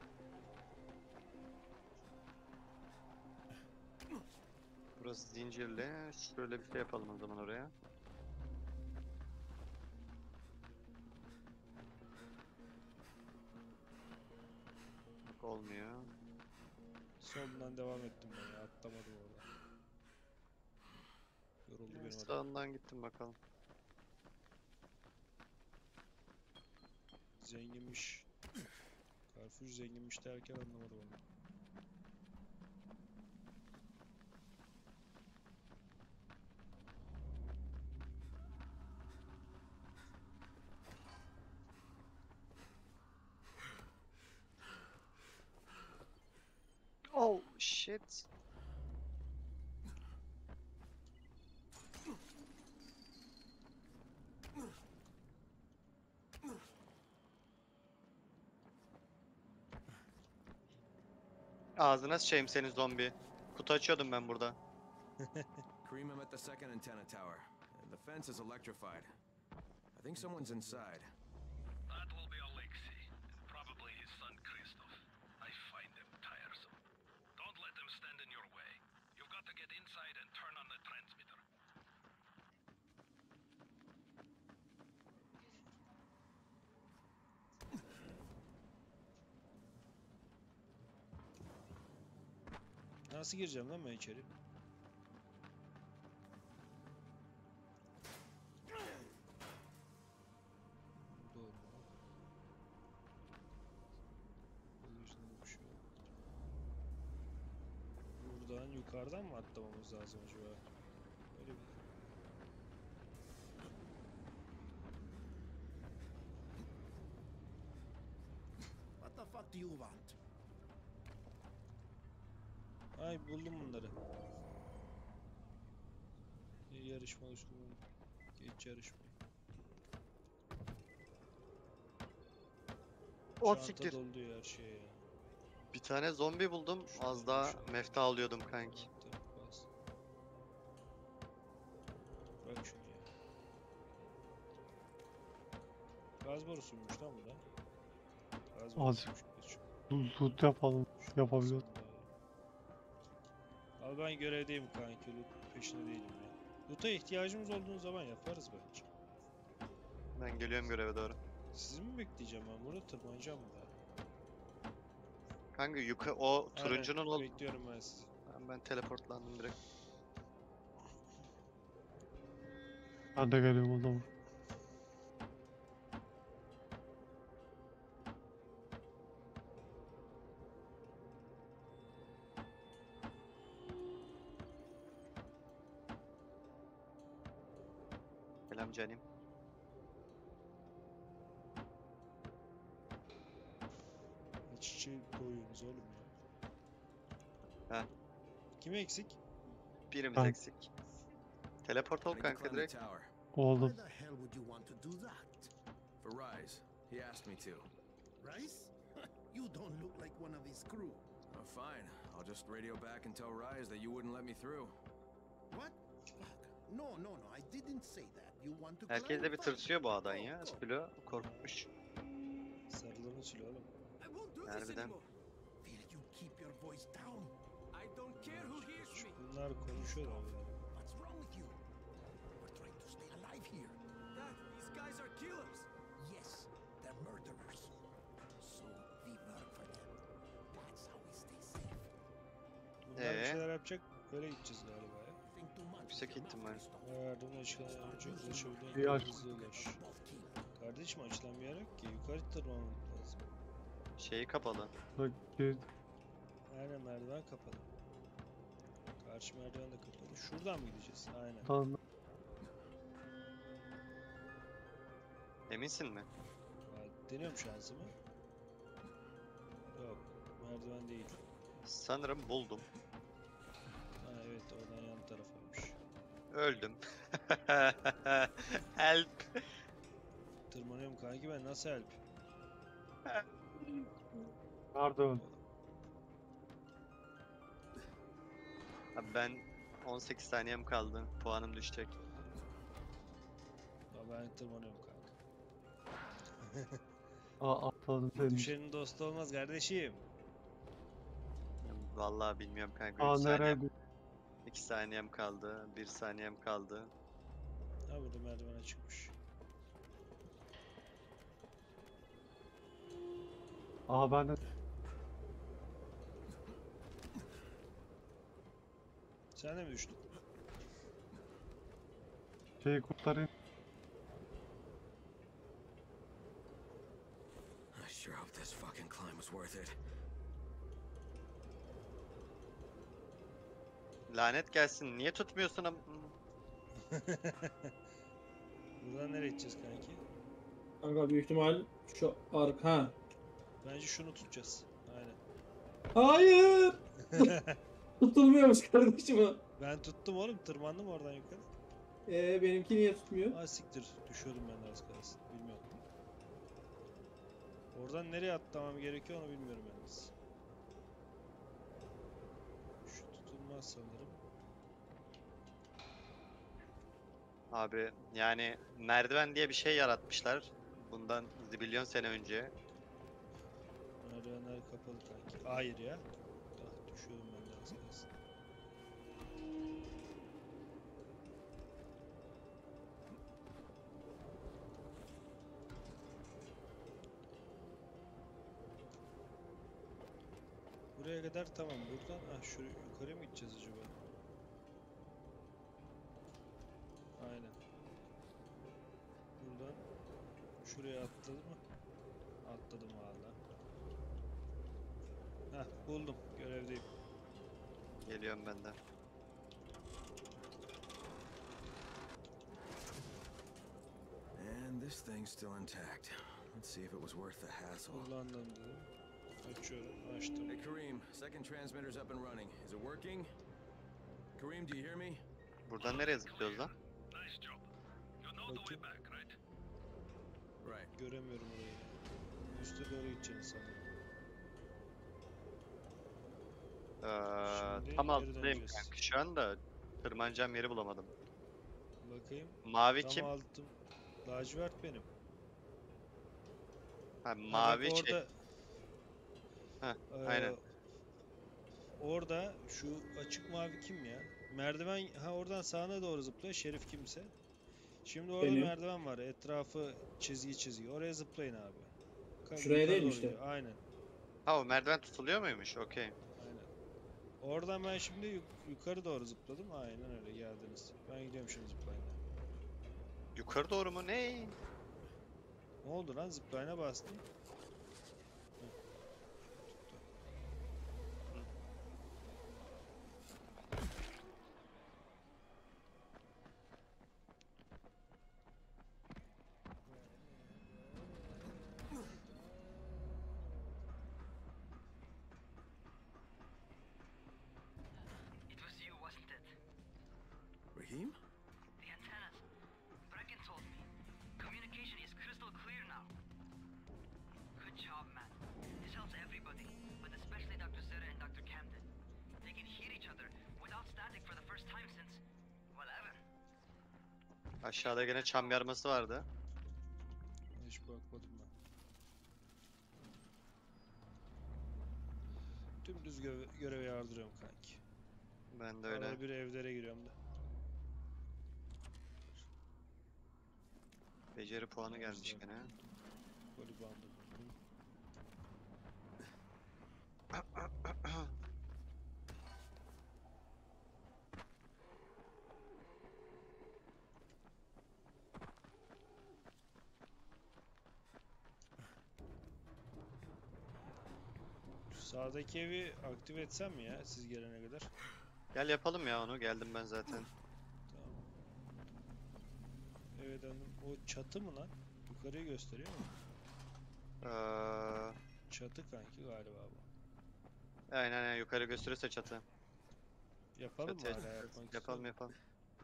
Burası zincirli. Şöyle bir şey yapalım o zaman oraya. Yok, olmuyor. Solundan devam ettim ben ya. Atlamadım orada. Yoruldu benim adam. Sağından gittim bakalım. Zenginmiş. Carrefour zenginmiş derken anlamadım onu. Oh shit. Ağzına sıçayım senin zombi. Kutu açıyordum ben burada. Kareem, I'm at the second antenna tower. The fence is electrified. I think someone's inside. that will be Alexei, and probably his son Christoph. I find them tiresome. Don't let them stand in your way. You've got to get inside and turn on the transmitter. Nasıl gireceğim lan ben içeri? Doğru. Yüzünde bir şey yok. Buradan yukarıdan mı atlamamız lazım acaba? Öyle bir... What the fuck do you want? Ay buldum bunları. Yarışma üstüne. Geç yarışma. O Çanta siktir. doldu ya her şeye ya. Bir tane zombi buldum. Az daha mefta alıyordum kanki. Tabii, bas. Bırak şunu ya. Gaz borusuymuş lan bu da. Gaz Az. borusuymuş. Geç. Loot yapalım. Yapabiliyoruz. Abi ben görevdeyim kanki. Loot peşinde değilim ya. Loot'a ihtiyacımız olduğu zaman yaparız bence. Ben geliyorum göreve doğru. Sizi mi bekleyeceğim ben? Burada tırmanacağım mı daha? Kanka o turuncunun Aynen, ol. bekliyorum ben sizi. Ben teleportlandım direkt. Ben de geliyorum o zaman. Selam canım. İç içe koyuyorsunuz oğlum ya. Ha. Kim eksik? Birimiz Ben. eksik. Teleport ol How do you kanka climb the direkt. tower? Oğlum. Why the hell would you want to do that? For Rise. He asked me to. Rice? You don't look like one of his crew. Oh, fine. I'll just radio back and tell Rise that you wouldn't let me through. What? Fuck. No, I didn't say that. You want to Herkes climb? de bir Fine. tırsıyor bu adan ya. Go, go. Spilo korkmuş. Sarılığını çile oğlum. I won't do this Harbiden. anymore. Will you keep your voice down? I don't care who hears me. Bunlar konuşuyor abi. What's wrong with you? We're trying to stay alive here. Dad, these guys are killers. Yes, they're murderers. So we work for them. That's how we stay safe. Bunlar bir Ee? şeyler yapacak. Böyle gideceğiz galiba ya. Think too much. Yüksek your mouth ihtimal. will stop. Yardımla açılan önce ulaşabilen İyi aç. hızlı ulaş. Both killed. Kardeşim açılan bir yer yok ki. Yukarı tırmanmamız lazım. Şeyi kapalı. Bak gir. Aynen merdiven kapalı. Karşı merdiven de kapalı. Şuradan mı gideceğiz? Aynen. Tamam. Eminsin mi? Deniyorum şansımı. Yok. Merdiven değil. Sanırım buldum. Ha evet oradan yan tarafıymış. Öldüm. Help. Tırmanıyorum kanki ben nasıl help? Nerede öldü? Abi ben 18 saniyem kaldı. Puanım düşecek. Ya ben tırmanıyorum kanka. Atladım seni. Düşenin dostu olmaz kardeşim. Vallahi bilmiyorum kanka. Aa 3 nereye? saniyem, 2 saniyem kaldı. 1 saniyem kaldı. Ha burada merdivene çıkmış. Aa ben de Sen de mi düştün? şeyi kurtarayım. I sure hope this fucking climb was worth it. Lanet gelsin. Niye tutmuyorsun Buradan nereye gideceğiz kanki? Kanka büyük ihtimal şu arka. Bence şunu tutacağız. Aynen. Hayır. Tutulmuyormuş kardeşim o. Ben tuttum oğlum tırmandım oradan yukarı. Benimki niye tutmuyor? Ha siktir düşüyordum ben de az kalsın. Bilmiyorum. Oradan nereye atlamam gerekiyor onu bilmiyorum yalnız. Şu tutulmaz sanırım. Abi yani merdiven diye bir şey yaratmışlar. Bundan zibilyon sene önce. Merdivenler kapalı kanki. Hayır ya. Ah düşüyordum ben de az kalsın. Buraya kadar tamam. Buradan şuraya yukarı mı gideceğiz acaba? Aynen. Buradan şuraya atladı mı? Atladım valla. Buldum. Görevdeyim. Geliyorum ben de. And this thing's still intact. Let's see if it was worth the hassle. Kullandım dedim. Açıyorum. Açtım. Hey Kareem, second transmitter's up and running. Is it working? Kareem, do you hear me? Buradan nereye zıplıyoruz lan? Nice job. You know the way back, right? Right. Göremiyorum orayı. Üste doğru gideceğiz sanırım. Şimdi Tam geri alttayım döneceğiz. kanka. Şu anda tırmanacağım yeri bulamadım. Bakayım. Mavi Tam kim? altım. Lacivert benim. Ha, Bak mavi şey. orada, aynen. Orada şu açık mavi kim ya? Merdiven oradan sağına doğru zıplıyor. Şerif kimse. Şimdi orada Benim. merdiven var. Etrafı çizgi. Oraya zıplayın abi. Şuraya Yukarı değil mi doğru işte? gidiyor. Aynen. Ha, o merdiven tutuluyor muymuş? Okey. Aynen. Oradan ben şimdi yukarı doğru zıpladım. Aynen öyle geldiniz. Ben gidiyorum şimdi zıplayına. Yukarı doğru mu? Ne? Ne oldu lan? Zıplayına bastım. It was you, wasn't it? Raheem? The antennas. Brecken told me. Communication is crystal clear now. Good job, man. This helps everybody, but especially Dr. Zeta and Dr. Camden. They can hear each other without static for the first time since, well, ever. Aşağıda gene çam yarması vardı. Hiç bakmadım ben. Dümdüz göreve yardırıyorum kanki. Ben de öyle. Arada bir evlere giriyorum da. Beceri puanı gelmiş gene. Polibandı buldum. Şu sağdaki evi aktive etsem mi ya siz gelene kadar? Gel yapalım ya onu. Geldim ben zaten. Tamam. Evet hanım. O çatı mı lan? Yukarıyı gösteriyor mu? Çatı kanki galiba bu. Aynen yukarı gösterirse çatı. Yapalım mı Çatıya hala yapmak yapalım istiyorum. yapalım.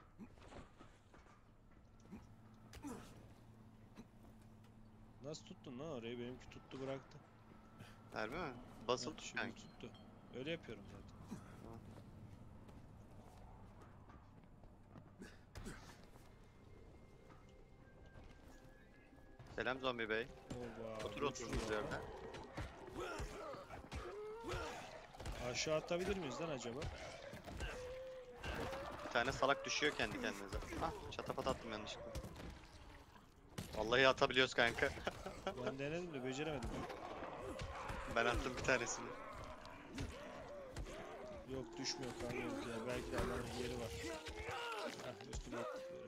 Nasıl tuttun lan orayı? Benimki tuttu bıraktı. Harbi mi? Basılı Evet, tut şimdi kanki. tuttu. Öyle yapıyorum zaten. Selam zombi bey. Oba, Otur güçlü oturduğunuz ya. yerde. Aşağı atabilir miyiz lan acaba? Bir tane salak düşüyor kendi kendine zaten. Ah, çatapat attım yanlışlıkla. Vallahi atabiliyoruz kanka. Ben denedim de beceremedim. Ben attım bir tanesini. Yok düşmüyor kanka yok ya. Belki de adamın yeri var. Heh üstüne attık böyle.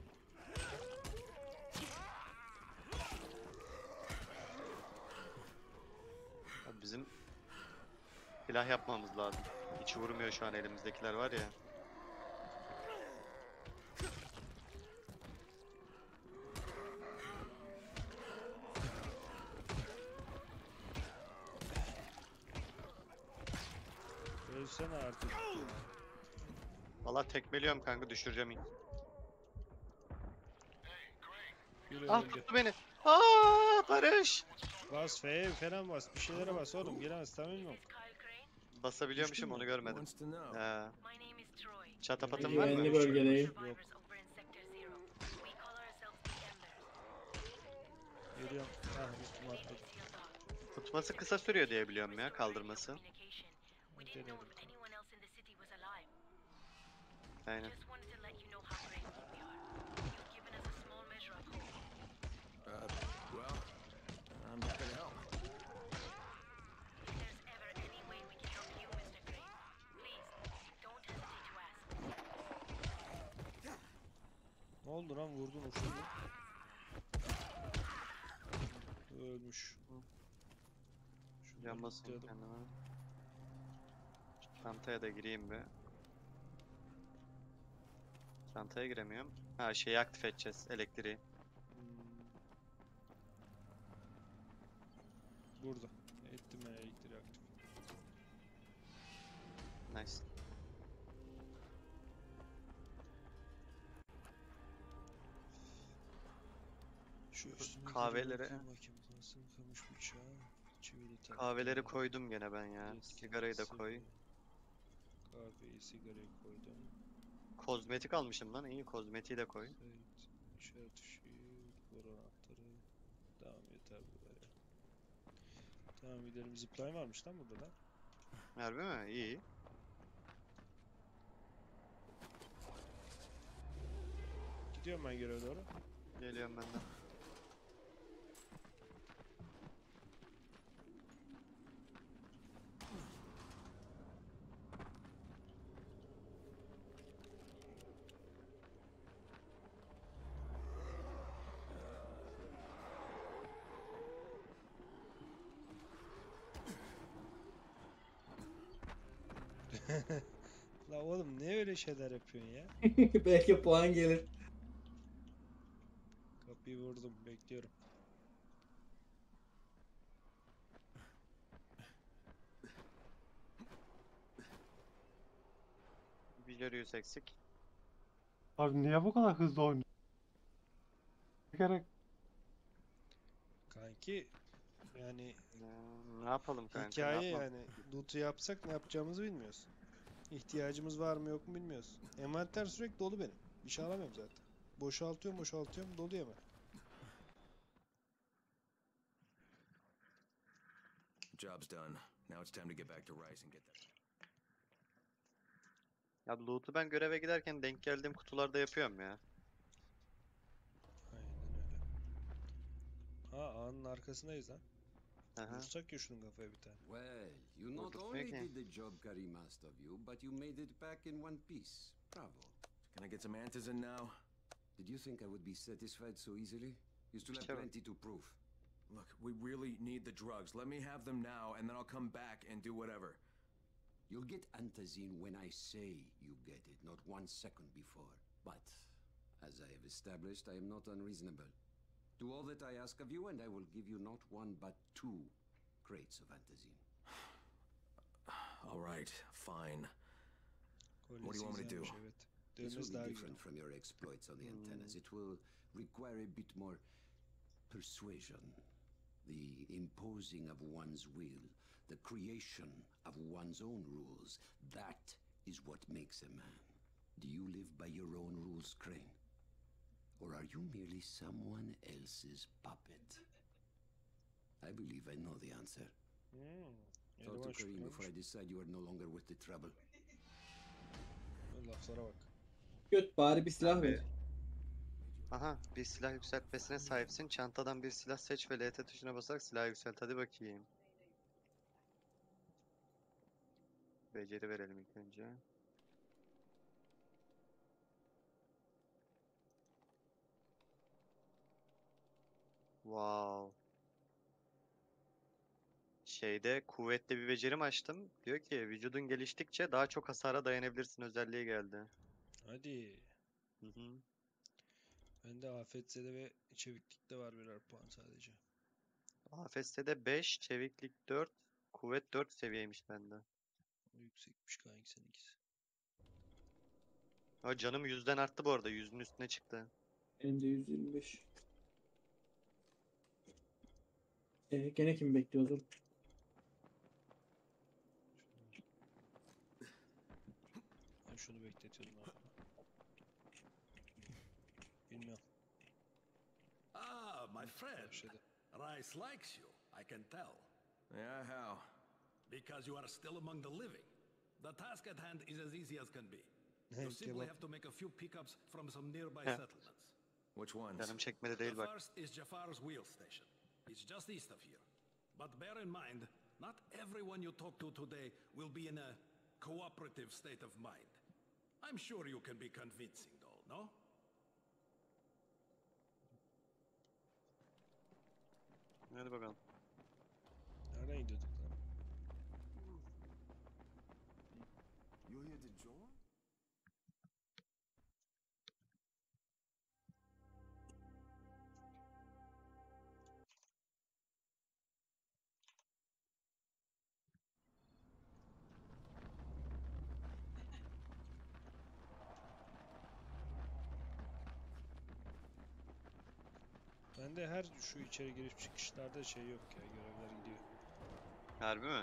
Abi bizim silah yapmamız lazım. Hiç vurmuyor şu an elimizdekiler var ya. Ölsene artık. Vallahi tekmeliyorum kanka, düşüreceğim. Yürü Ah öldü. tuttu beni. Aa Barış. Bas F'ye falan bas. Bir şeylere bas oğlum. Gelemez tamam mı? Basabiliyormuşum, onu görmedim. Wants to know. He. My name is Troy. Çatapatın var Güvenli mı? bölgedeyim. Survivors over in Sector Zero. We call ourselves the Embers. Geliyorum. Hah üstüme atladım. Tutması kısa sürüyor diye biliyorum ya, kaldırması. Communication. We didn't know if anyone else in the city was alive. Aynen. Just wanted to let you know how grateful we are. You've given us a small measure of hope. Well, I'm happy to help. If there's ever any way we can help oldu lan, vurdun uçurdu. Ölmüş. Şunları Can basayım lootlayalım. kendime. Çantaya da gireyim bir. Çantaya giremiyorum. Ha şeyi aktif edeceğiz, elektriği. Burada. Ettim ben elektriği aktif. Nice. Şu üstündeki kahveleri- bakayım, makinesi, kamış bıçağı, çivili tahta, Kahveleri koydum gene ben ya. yetkin, Sigarayı da koy. sigara. Kahveyi, sigarayı koydum. Kozmetik almışım lan. İyi, kozmetiği de koy. Evet, işaret ışığı, boru anahtarı. Tamam, yeter bu kadar ya. Tamam, gidelim. Zipline varmış lan burada da. Harbi mi? İyi. Gidiyorum ben göreve doğru. Geliyorum ben de. La oğlum ne öyle şeyler yapıyorsun ya? Belki puan gelir. Kapıyı vurdum, bekliyorum. Vigorius eksik. Abi niye bu kadar hızlı oynuyor? Gerek. Kanki yani Ne yapalım kanka? hikaye ne yapalım? yani loot'u yapsak ne yapacağımızı bilmiyoruz. İhtiyacımız var mı yok mu bilmiyoruz. Envanter sürekli dolu benim. Bir şey alamıyorum zaten. Boşaltıyorum dolu hemen. Job's done. Now it's time to get back to Rice and get that. Ya loot'u ben göreve giderken denk geldiğim kutularda yapıyorum ya. Aynen öyle. Ha, ağanın arkasındayız lan. Aha. Vursak ya şunun kafaya bir tane. Well, you not Vurduk only peki. did the job Karim asked of you, but you made it back in one piece. Bravo. Can I get some antizin now? Did you think I would be satisfied so easily? You still have Sure. plenty to prove. Look, we really need the drugs. Let me have them now, and then I'll come back and do whatever. You'll get antazine when I say you get it, not 1 second before. But, as I have established, I am not unreasonable. Do all that I ask of you, and I will give you not 1 but 2 crates of antazine. All right, fine. What do you want me to do? Kolyesi güzelmiş, evet. This Dövmesi will be daha güzel. different from your exploits on the antennas. It will require a bit more persuasion. The imposing of one's will, the creation of one's own rules. That is what makes a man. Do you live by your own rules, Crane? Or are you merely someone else's puppet? I believe I know the answer. Talk Eleman to Karim before şüpheliymiş. I decide you are no longer worth the trouble. Laflara bak. Göt bari bir silah ver. Aha, bir silah yükseltmesine sahipsin. Çantadan bir silah seç ve LT tuşuna basarak silah yükselt. Hadi bakayım. Beceri verelim ilk önce. Wow. Şeyde kuvvetli bir becerim açtım. Diyor ki vücudun geliştikçe daha çok hasara dayanabilirsin özelliği geldi. Hadi. Hı hı. Bende afetzede ve çeviklikte var birer puan sadece. AFS'de 5, çeviklik 4, kuvvet 4 seviyeymiş bende. Yüksekmiş kanki seninkisi. Ha, canım 100'den arttı bu arada. 100'ün üstüne çıktı. Benim de 125. Gene kimi bekliyoruz oğlum? Ben şunu bekletiyordum abi. Bilmiyorum. Ah, my friend. Başladı. Rice likes you, I can tell. Yeah, how? Because you are still among the living. The task at hand is as easy as can be. You simply Kebap. have to make a few pickups from some nearby Yeah. settlements. Which ones? Canım çekmedi değil The bak. first is Jafar's wheel station. It's just east of here. But bear in mind, not everyone you talk to today will be in a cooperative state of mind. I'm sure you can be convincing though, no? Hadi bakalım. Nereden gidiyorduk lan? You're here to join? Bende her şu içeri girip çıkışlarda şey yok ya, görevler gidiyor. Harbi mi?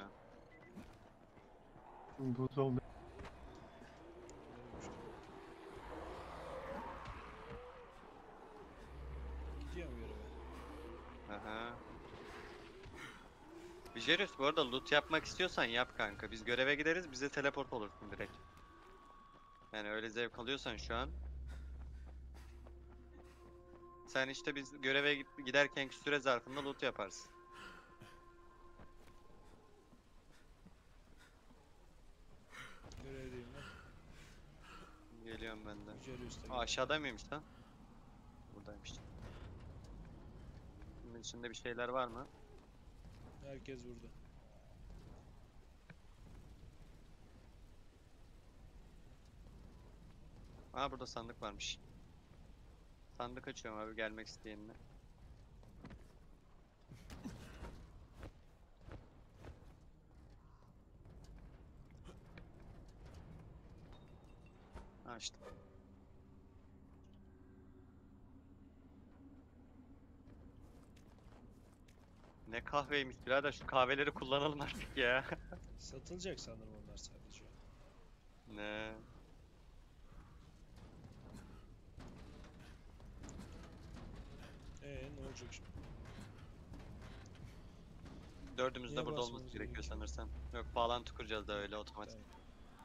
Buzdolabı. Gidiyor mu göreve? Aha. Vigerius bu arada loot yapmak istiyorsan yap kanka. Biz göreve gideriz, bize teleport olursun direkt. Yani öyle zevk alıyorsan şu an. Sen işte biz göreve giderkenki süre zarfında loot yaparsın. Görevdeyim ben. Geliyorum ben de. Vigerius'ta Aa, aşağıda mıymış lan? Buradaymış. Bunun içinde bir şeyler var mı? Herkes burada. Aa, burada sandık varmış. Sandık açıyorum abi gelmek isteyenine. Açtım. Ne kahveymiş birader, şu kahveleri kullanalım artık ya. Satılacak sanırım onlar sadece. Ne? Ne olacak şimdi? Dördümüz de Neye burada basmamız olması gerekiyor gerekiyor? sanırsam. Yok, bağlantı kuracağız da öyle otomatik. Tamam.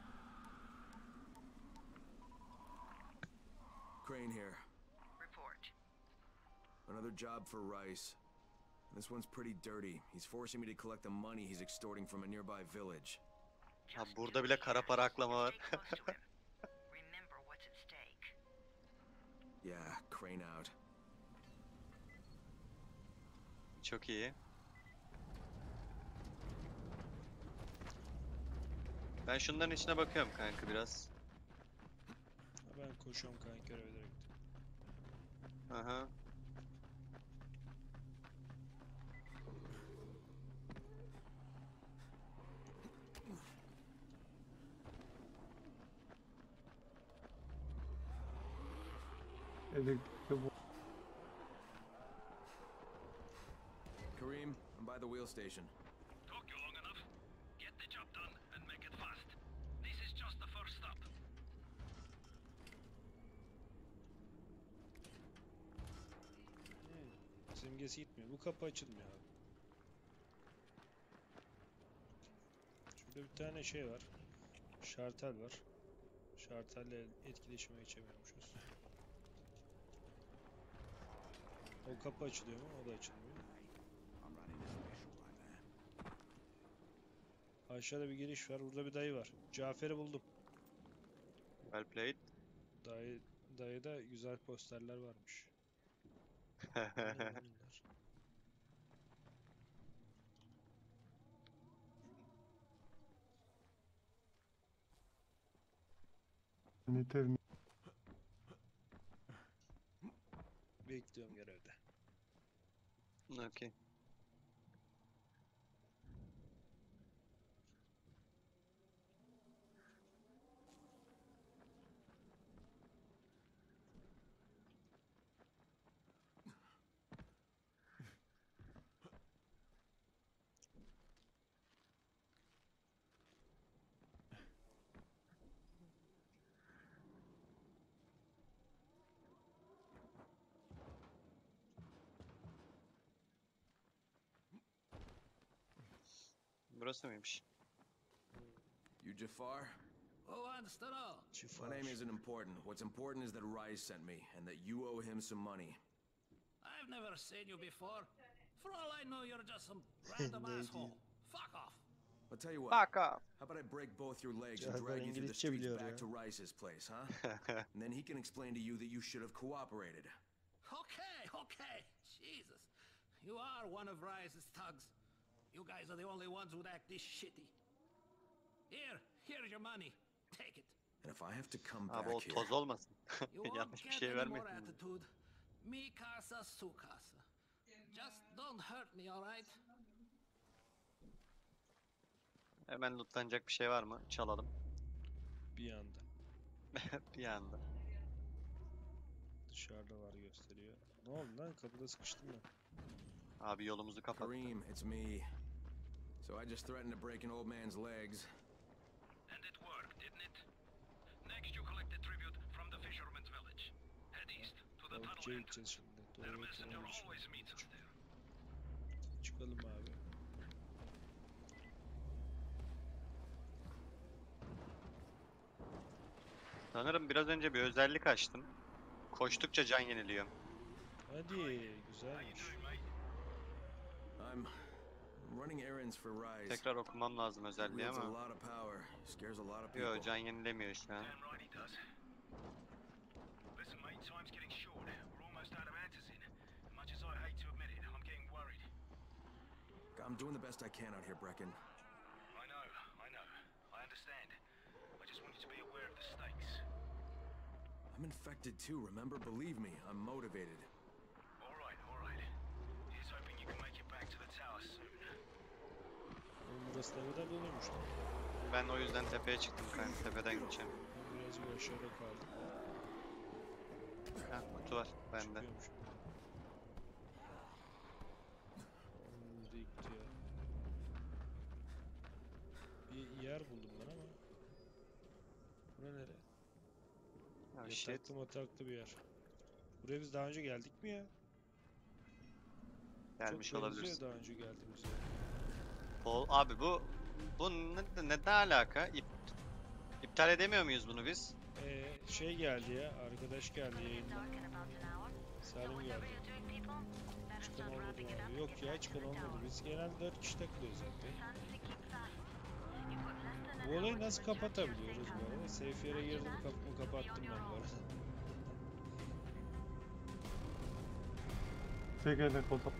Crane here. Report. Another job for Rice. This one's pretty dirty. He's forcing me to collect the money he's extorting from a nearby village. Ha, burada bile kara para aklama var. Stay close to him. Remember what's at stake. Yeah, Crane out. Çok iyi. Ben şunların içine bakıyorum kanka biraz. Ha, ben koşuyorum kanka göreve direkt. Aha. Elektrikli bu. Kareem, I'm by the wheel station. Took you long enough. Get the job done and make it fast. This is just the first stop. Simgesi gitmiyor. Bu kapı açılmıyor abi. Şurada bir tane şey var. Şartel var. Şartelle etkileşime geçemiyormuşuz. O kapı açılıyor mu? O da açılmıyor. Aşağıda bir giriş var. Burada bir dayı var. Cafer'i buldum. Well played. Dayıda güzel posterler varmış. Ne bunlar? Ne terim. Bekliyorum görevde. Okey. Burası mıymış? You Jafar? Oh, understand all. My name isn't important. What's important is that Rice sent me, and that you owe him some money. I've never seen you before. For all I know, you're just some random asshole. Fuck off. I'll tell you what. Fuck off. How about I break both your legs and Jafar drag you through the İngilizce streets biliyor back ya. to Rice's place, huh? And then he can explain to you that you should have cooperated. Okay, okay. Jesus. You are one of Rise's thugs. You guys are the only ones who'd act this shitty. Here's your money. Take it. And if I have to come back Abi o here, toz olmasın. You won't Yanlış bir get şey any more vermesin. attitude. Mi casa su casa. Just don't hurt me, alright? Hemen lootlanacak bir şey var mı? Çalalım. Bir anda. Bir anda. Dışarıda var gösteriyor. Ne oldu lan? Kapıda sıkıştım ben. Abi yolumuzu kapattı. Kareem, it's me. So I just threatened to break an old man's legs. And it worked, didn't it? Next you collect the tribute from the fisherman's village. Head east to the tunnel Balıkçıya entrance. gideceğiz şimdi. Their Doğru messenger oturmuş. always meets us there. Çıkalım abi. Sanırım biraz önce bir özellik açtım. Koştukça can yeniliyor. Hadi güzelmiş. I'm running errands for Rise. Tekrar okumam lazım özelliği Wields a ama. lot of power, scares a lot of Yo, people. can yenilemiyor şu an. Damn right he does. Listen, mate, time's getting short. We're almost out of antizin. Much as I hate to admit it, I'm getting worried. I'm doing the best I can out here, Brecken. I know. I understand. I just want you to be aware of the stakes. I'm infected too, remember? Believe me, I'm motivated. All right. Here's hoping you can make it back to the tower soon. Oğlum burası ne kadar doluymuş lan. Ben o yüzden tepeye çıktım kanka. Tepeden gideceğim. Ben birazcık aşağıda kaldım. Ha, kutu var bende. Çıkıyormuş. Oğlum nereye gitti ya? Bir yer buldum ben ama. Bura nere? Ha, shit. Yataklı mataklı bir yer. Buraya biz daha önce geldik mi ya? Gelmiş Çok olabiliriz. benziyor daha önce geldiğimiz yer. Abi bu ne alaka? İptal edemiyor muyuz bunu biz? Şey geldi ya, arkadaş geldi yayında. Dark in about an hour. Salim Whatever geldi. you're doing, people, better Çıkan start olmadı wrapping it abi. up Yok and ya get çıkan to the olmadı. tower. Biz genelde 4 kişi takılıyoruz zaten. Fancy keep fast. You got less than an Bu hour olayı to nasıl return to your kapatabiliyoruz safe bu house. arada? Safe yere girdim, kapımı kapattım ben bu arada. Tek elle kolda.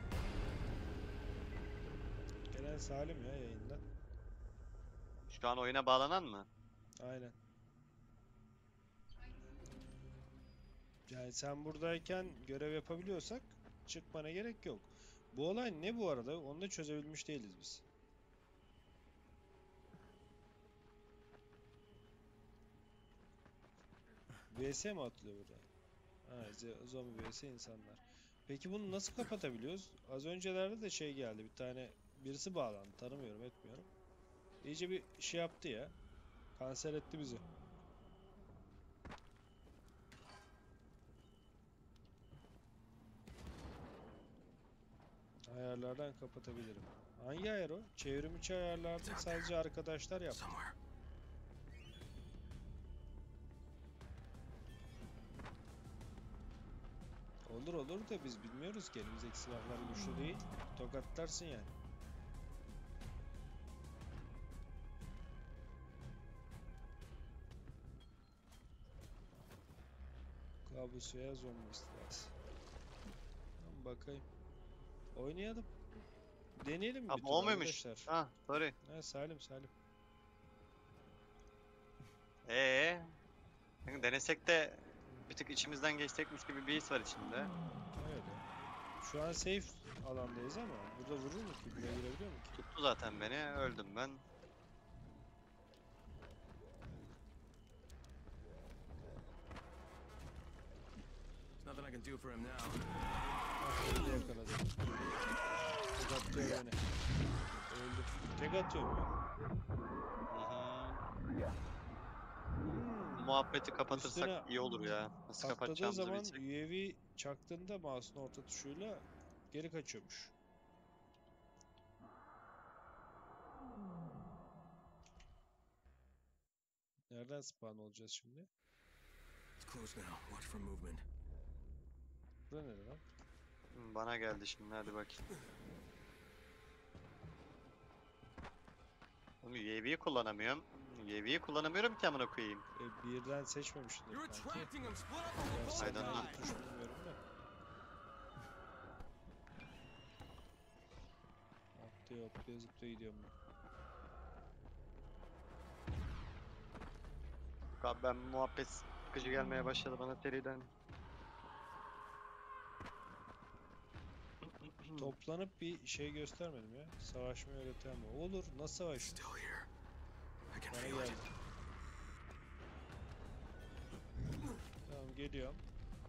Gelen Salim ya yayında. Şu an oyuna bağlanan mı? Aynen. Yani sen buradayken görev yapabiliyorsak çıkmana gerek yok. Bu olay ne bu arada? Onu da çözebilmiş değiliz biz. VS mi atılıyor burada? Ha, zombi vs insanlar. Peki bunu nasıl kapatabiliyoruz? Az öncelerde de şey geldi. Bir tane birisi bağlandı. Tanımıyorum, etmiyorum. İyice bir şey yaptı ya. Kanser etti bizi. Ayarlardan kapatabilirim. Hangi ayar o? Çevrim içi ayarlarda sadece arkadaşlar yaptı. Somewhere. Olur da biz bilmiyoruz ki, elimizdeki silahlar güçlü değil. Tokatlarsın yani. Kabus veya zombi istilası. Tamam, bakayım. Oynayalım. Deneyelim mi Abi bir o tur muymuş? arkadaşlar? Ha, sorry. Ha, Salim. Yani denesek de bir tık içimizden geçecekmiş gibi bir his var içimde. Öyle. Şu an safe alandayız ama burada vurur mu ki? Buraya girebiliyor mu ki? Tuttu zaten beni, öldüm ben. There's nothing I can do for him now. Ah, öldü, yakaladım. Tek atıyor beni. Öldü. Tek atıyorum ya. Muhabbeti kapatırsak Üstüne iyi olur ya. Nasıl Atladığı kapatacağımızı zaman bilsek. UAV çaktığında mouse'un orta tuşuyla geri kaçıyormuş. Nereden spawn olacağız şimdi? It's close now. Watch for movement. Bura nere lan? Bana geldi şimdi, hadi bakayım. Oğlum UAV'yi kullanamıyorum. UAV'yi kullanamıyorum ki amına koyayım. Birden seçmemiştim You're sanki. attracting him. Split up the Gerçi I don't hangi know. tuş bilmiyorum da. Hoplaya zıplaya gidiyorum ben. Abi ben muhabbet sıkıcı gelmeye başladı bana seriden. Toplanıp bir şey göstermedim ya. Savaşmayı öğreten mi? Olur. Nasıl savaş? Bana geldi. Tamam geliyorum.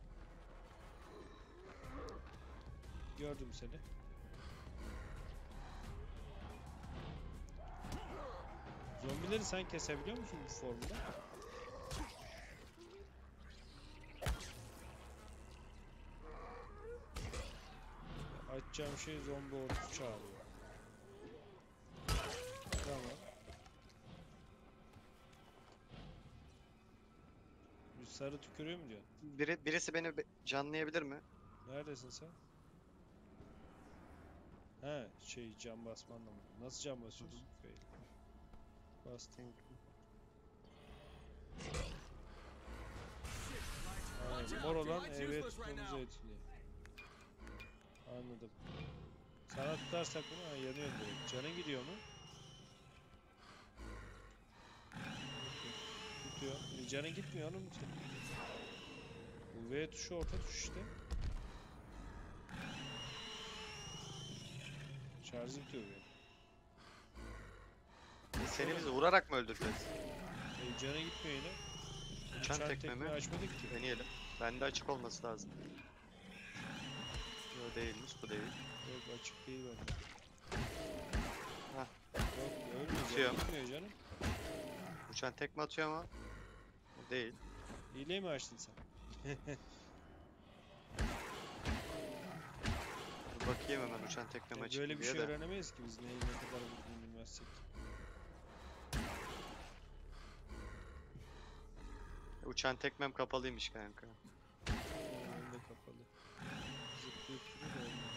Gördüm seni. Zombileri sen kesebiliyor musun bu formda? Açacağım şey zombi ordusu çağırıyor. Tamam. Bir sarı tükürüyor mu diyorsun? Birisi beni canlayabilir mi? Neredesin sen? He, cam basmanla mı? Nasıl cam basıyorsun? Fail. Bastım. Aynen, mor olan evet tutmamızı etkiliyor. Anladım. Sana tutarsak bunu yanıyor direkt. Canın gidiyor mu? Tutuyor. Canın gitmiyor oğlum. Bu V tuşu orta tuş işte. Şarjı bitiyor benim. Seni biz vurarak mı öldüreceğiz? Canı gitmiyor yine. Uçan tekme tekmeyi mi? açmadık ki. Deneyelim. Bende açık olması lazım. Yok değilmiş, bu değil. Yok açık değil bende. Hah. Yok ölmüyor. Atıyor. Gitmiyor canım. Uçan tekme atıyor ama bu değil. Hileyi mi açtın sen? Dur bakayım hemen uçan tekme açık Böyle bir diye şey de. öğrenemeyiz ki biz neyi ne kadar vurduğunu bilmezsek. Uçan tekmem kapalıymış kanka. Benim de kapalı. Zıplayıp duruyor da olmuyor.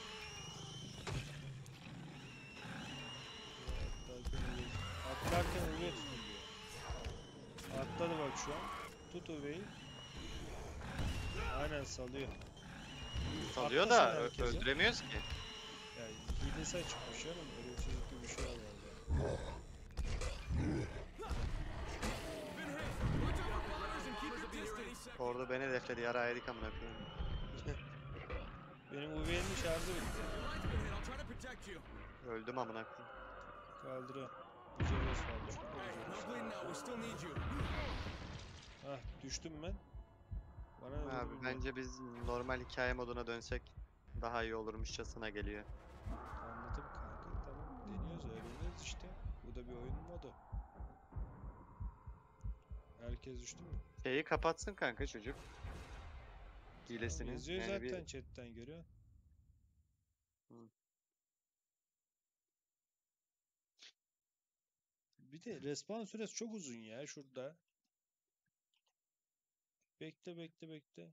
Atlarken U'ya tutun diyor. Atladı bak şu an. Tut U'yu. Aynen salıyor. Salıyor da Atlasın herkese. öldüremiyoruz ki. Yani hilesi açıkmış canım. Ölümsüzlük gibi bir şey var galiba. Orada beni hedefledi, yara yedik amına koyayım. Benim UV'nin şarjı bitti. Öldüm amına koyayım. Kaldırıyor. Güzel oldu. Ah düştüm ben. Bana Abi vurdu. bence biz normal hikaye moduna dönsek daha iyi olurmuşçasına geliyor. Anladım kanka tamam. Deniyoruz öğreniyoruz işte. Bu da bir oyun modu. Herkes düştü mü? Şeyi kapatsın kanka çocuk. Tamam, Hilesini. yazıyor Yani zaten chatten görüyor. Hı. Bir de respawn süresi çok uzun ya şurada. Bekle bekle bekle.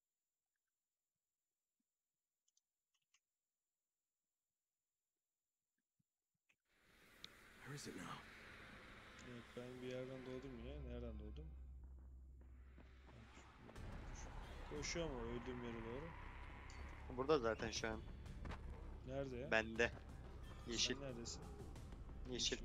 Where is it now? Evet, ben bir yerden doğdum yine. Nereden doğdum? Koşuyor mu öldüğüm yere doğru? Burada zaten şu an. Nerede ya? Bende. Yeşil. Sen neredesin? Yeşil.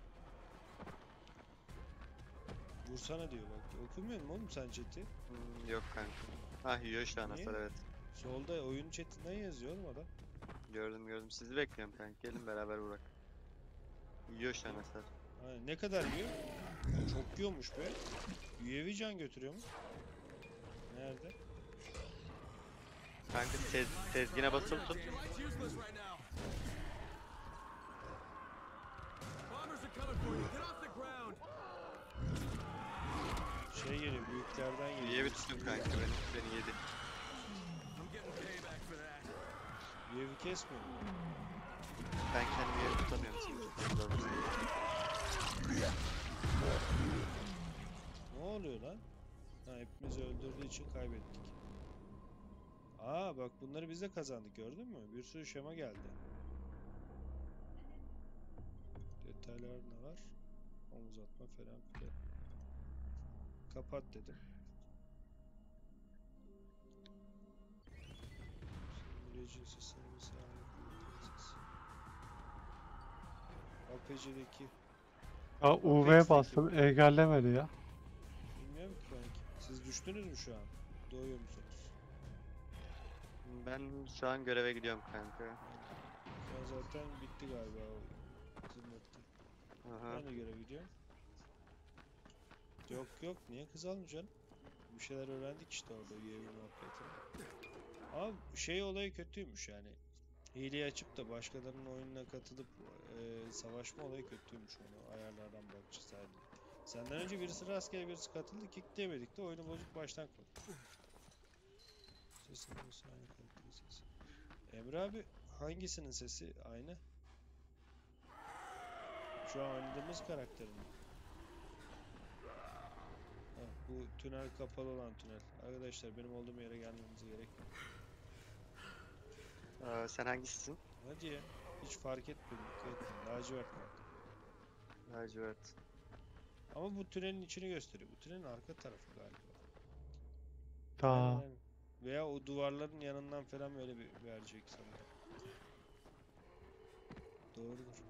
Vursana diyor bak. Okumuyor musun oğlum sen chat'i? Yok kanka. Ah yiyor şu an Niye? hasar, evet. Solda oyun chatinden yazıyor oğlum adam. Gördüm. Sizi bekliyorum kanka. Gelin beraber vurak. Yiyor şu an hasar. Aynen. Ne kadar yiyor? Çok yiyormuş be. UAV can götürüyor mu? Nerede? Kanka tezgine basılı tut. Şey geliyor, büyüklerden geliyor. Yiye bir tutun kanka, beni yedi. UAV kesmiyor mu? Ben kendimi yeri tutamıyorum şimdi. Ne oluyor lan? Ha, hepimizi öldürdüğü için kaybettik. Aa bak bunları biz de kazandık gördün mü? Bir sürü şema geldi. Detaylar ne var? Omuz atma falan filan. Kapat dedim. Simulation sistemi sağlık. APC'deki. Ya UV Apex'teki bastım engellemedi ya. Bilmiyorum ki kanki. Siz düştünüz mü şu an? Doğuyor musunuz? Ben şu an göreve gidiyorum kanka. Şu an zaten bitti galiba o zımbırtı. Aha. Ben de görev gidiyorum. Yok yok, niye kız almayacaksın? Bir şeyler öğrendik işte orada UAV muhabbetini. Ama şey olayı kötüymüş yani. Hileyi açıp da başkalarının oyununa katılıp savaşma olayı kötüymüş, onu ayarlardan bakacağız sadece. Senden önce birisi rastgele birisi katıldı, kickleyemedik de oyunu bozuk baştan kurduk. Sesin nasıl aynı kaliteli sesi. Emre abi hangisinin sesi aynı? Şu an oynadığımız karakterin mi? Ha, bu tünel kapalı olan tünel. Arkadaşlar benim olduğum yere gelmenize gerek yok. Sen hangisisin? Hadi ya. Hiç fark etmedim. Dikkat ettim. Lacivert kanka. Lacivert. Ama bu tünelin içini gösteriyor. Bu tünelin arka tarafı galiba. Ta. Aynen. Veya o duvarların yanından falan böyle bir verecek sanırım. Doğrudur.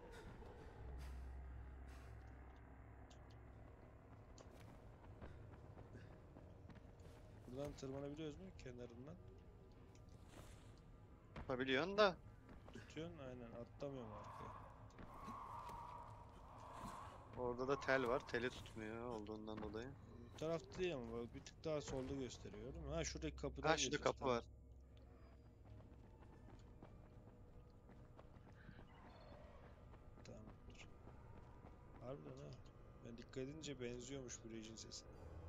Buradan tırmanabiliyoruz mu kenarından? Yapabiliyorsun da. Tutuyorsun, aynen atlamıyorum arkaya. Orada da tel var. Teli tutmuyor olduğundan dolayı. Bu tarafta değil ama bak, bir tık daha solda gösteriyor değil mi? Ha, şuradaki kapıdan Ha, şurada geçiyoruz, kapı var. Tamamdır. Harbiden ha. Ben dikkat edince benziyormuş bu Rage'in sesi.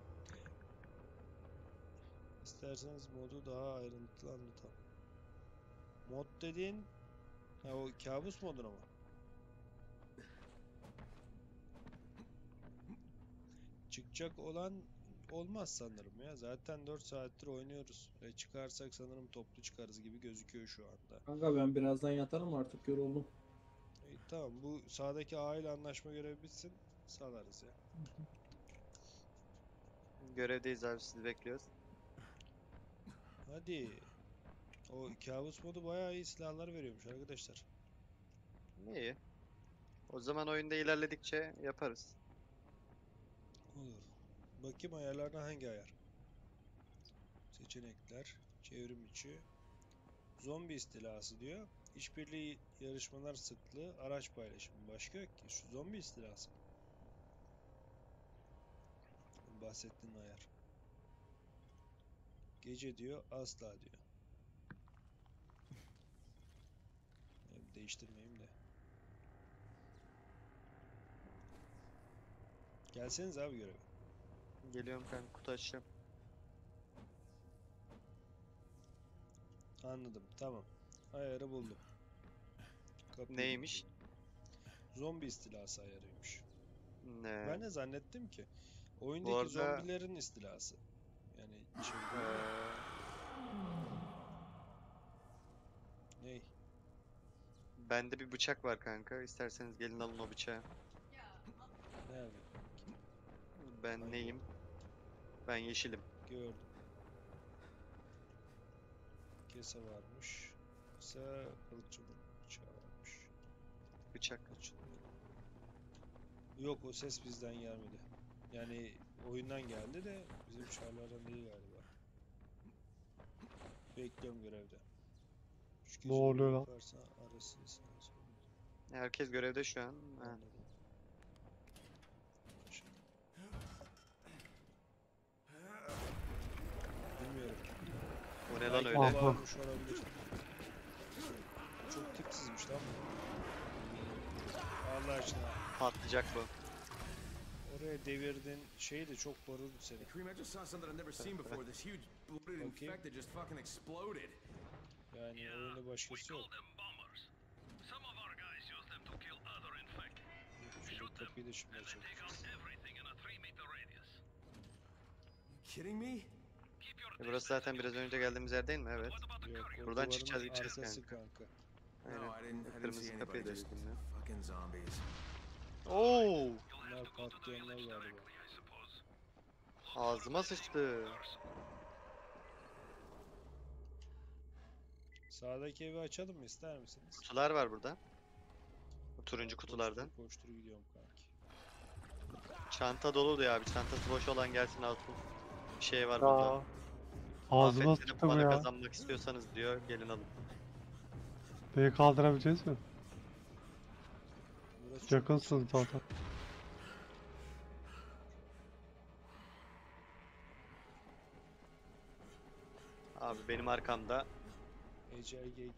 İsterseniz modu daha ayrıntılı anlatalım. Mod dediğin ha, o kabus moduna mı? Çıkacak olan olmaz sanırım ya. Zaten 4 saattir oynuyoruz. Ve çıkarsak sanırım toplu çıkarız gibi gözüküyor şu anda. Kanka ben birazdan yatarım artık, yoruldum. Tamam, bu sağdaki A ile anlaşma görevi bitsin. Salarız ya. Görevdeyiz abi, sizi bekliyoruz. Hadi. O kabus modu bayağı iyi silahlar veriyormuş arkadaşlar. İyi. O zaman oyunda ilerledikçe yaparız. Olur. Bakayım ayarlarına hangi ayar? Seçenekler, çevrim içi, zombi istilası diyor. İşbirliği yarışmalar sıklığı, araç paylaşımı. Başka yok ki. Şu zombi istilası. Bahsettiğin ayar. Gece diyor, asla diyor. Değiştirmeyeyim de. Gelseniz abi göreve. Geliyorum kanka, kutu açacağım. Anladım, tamam. Ayarı buldum. Kapıyı Neymiş? buldum. Zombi istilası ayarıymış. Ne? Ben de zannettim ki oyundaki Bu arada zombilerin istilası. Yani şey ney? bende bir bıçak var kanka. İsterseniz gelin alın o bıçağı. Nerede? Ben Hangi? neyim? Ben yeşilim. Gördüm. Kese varmış. Kese kılıççı bıçağı varmış. Bıçak. Açılmıyor. Yok, o ses bizden gelmedi. Yani oyundan geldi de bizim çarlardan değil galiba. Bekliyorum görevde. Şu Ne oluyor lan? yaparsa arasın sana söyle. Herkes görevde şu an. Ha. Anladım. Bilmiyorum. O ne lan Belki öyle? Aha. varmış olabilir. Çok tipsizmiş lan bu. Allah aşkına. Patlayacak bu. Oraya devirdin şeyi de çok korurdu seni. Hey, Kareem, I just saw something I've never seen before. This huge bloated Okay. infected just fucking exploded. Yani oyunda başkası yok. Some of our guys use them to kill other infected. Şurada kapıyı da şimdi And they take out açalım. everything in a 3-meter radius. Kidding me? Keep your Burası zaten biraz önce geldiğimiz yer değil mi? Evet. What about the Yok, courier? o Buradan duvarın çıkacağız, gideceğiz arkası kanka. kanka. Aynen. No, I didn't see Kırmızı anybody. kapıyı da Just dedim ya. fucking zombies. Oo! You'll Bunlar have to go to the patlayanlar village galiba. directly, I suppose. Ağzıma sıçtı. Sağdaki evi açalım mı, ister misiniz? Kutular var burada. Bu turuncu kutulardan. Koştur koştur gidiyorum kanki. Çanta dolu diyor abi. Çantası boş olan gelsin alsın. Bir şey var burada. Ya ağzıma Afetlerin sıktı bu para ya. kazanmak istiyorsanız diyor gelin alın. Beni kaldırabileceğiz mi? Burası çok Yakınsın yüksekmiş. zaten. Abi benim arkamda Ecel GG.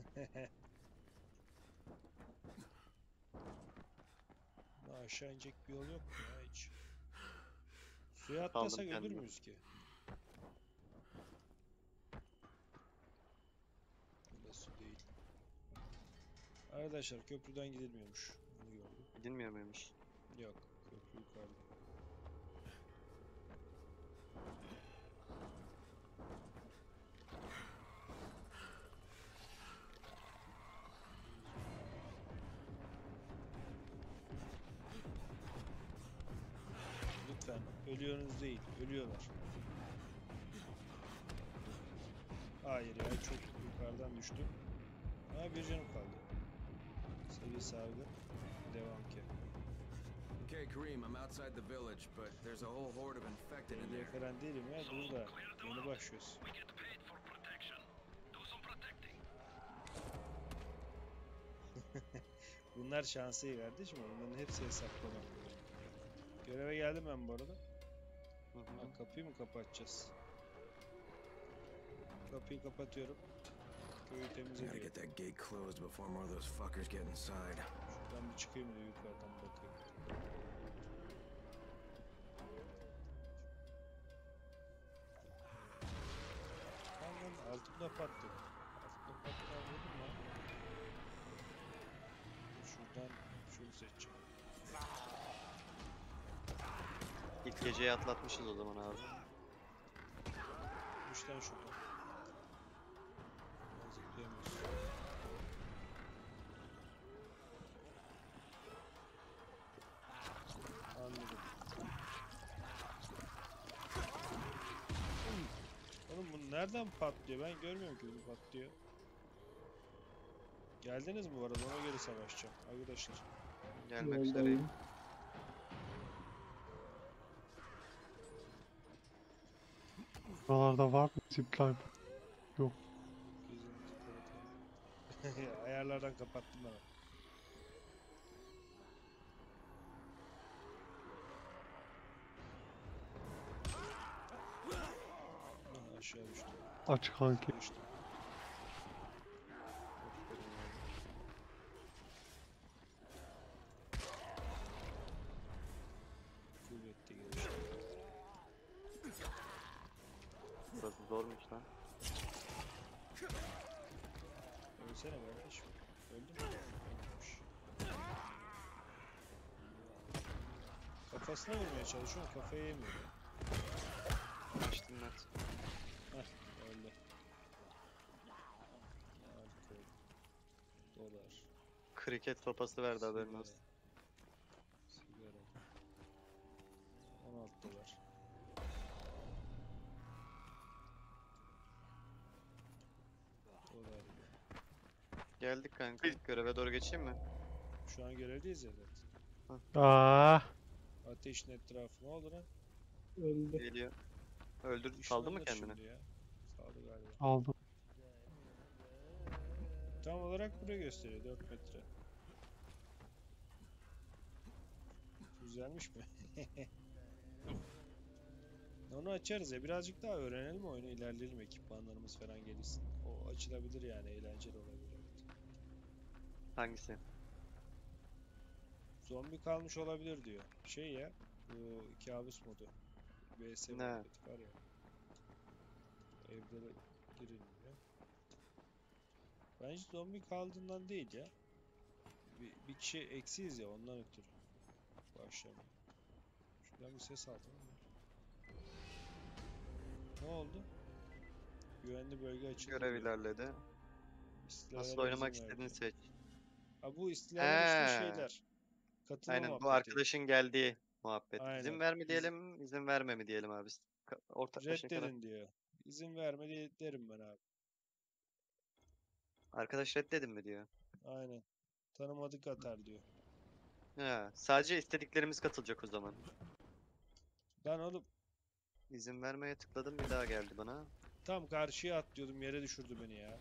Aşağı inecek bir yol yok mu ya hiç? Suya Kaldım atlasak ölür kendime. müyüz ki? Burada su değil. Arkadaşlar köprüden gidilmiyormuş. Bunu gördüm. gidilmiyor muymuş? Yok. Köprü yukarıda. Lütfen. Ölüyorsunuz değil. Ölüyorlar. Hayır ya çok yukarıdan düştüm. Ama bir canım kaldı. Seviye sahibi. Devam ki. Okay, Kareem, I'm outside the village, but there's a whole horde of infected in Belediye there. falan değilim ya. Burada. Yeni başlıyoruz. We get paid for protection. Do some protecting. Bunlar şansı iyi kardeşim. Bunların hepsi hesaplama. Göreve geldim ben bu arada. Hı hı. Ha, kapıyı mı kapatacağız? Kapıyı kapatıyorum. Köyü Gotta temizliyorum. get that gate closed before more of those fuckers get inside. Şuradan bir çıkayım da yukarıdan bakayım. Tamam altımda patladı. Altımda patladı dedim lan. Şuradan şunu seçeceğim. İlk geceyi atlatmışız o zaman abi. Üçten şuradan. Zıplayamıyoruz. Anladım. Oğlum bu nereden patlıyor? Ben görmüyorum ki bunu patlıyor. Geldiniz mi bu arada? Ona göre savaşacağım arkadaşlar. Gelmek Yoldayım. üzereyim. Buralarda var mı zipline? Yok. Gözünüzü kapatın. Ayarlardan kapattım ben. Lan aşağı düştüm. Aç kanki. Düştüm. Aferin oğlum. Kuvvetli gelişti. Burası zormuş lan. Ölsene kardeşim. Öldü mü? Ölmüş. Kafasına vurmaya çalışıyorum. Kafaya yemiyor. Açtım net. Heh, öldü. Harika oldu. Dolar. Kriket sopası verdi haberin olsun. Sigara. 16 dolar. Dolar. Geldik kanka. Göreve doğru geçeyim mi? Şu an görevdeyiz ya zaten. Aa, Ateşin etrafı ne oldu lan? Öldü. Geliyor. Öldür, saldı mı Işınlanır kendini? şimdi ya. Saldı galiba. aldım. Tam olarak buraya gösteriyor 4 metre. Güzelmiş mi? Onu açarız ya. Birazcık daha öğrenelim oyunu, ilerleyelim, ekipmanlarımız falan gelişsin. O açılabilir yani, eğlenceli olabilir. Evet. Hangisi? Zombi kalmış olabilir diyor. Şey ya, bu kabus modu. VS Ne? muhabbeti var ya. Evde de girilmiyor. Bence zombi kaldığından değil ya. Bir kişi eksiyiz ya, ondan ötürü. Başlamıyor. Şuradan bir ses aldım ama. Ne oldu? Güvenli bölge açıldı Görev diyor. ilerledi. İstilalere Nasıl oynamak izin istediğini verdi. seç. Ha, bu istilalar işte He. şeyler. Katılma Aynen bu muhabbeti. arkadaşın geldiği muhabbet. İzin Aynen. ver mi diyelim, izin verme mi diyelim abi. Ortaklaşa karar. Reddedin diyor. İzin verme derim ben abi. Arkadaş reddedin mi diyor. Aynen. Tanımadık atar diyor. He, sadece istediklerimiz katılacak o zaman. Lan oğlum İzin vermeye tıkladım, bir daha geldi bana. tam karşıya atlıyordum, yere düşürdü beni ya.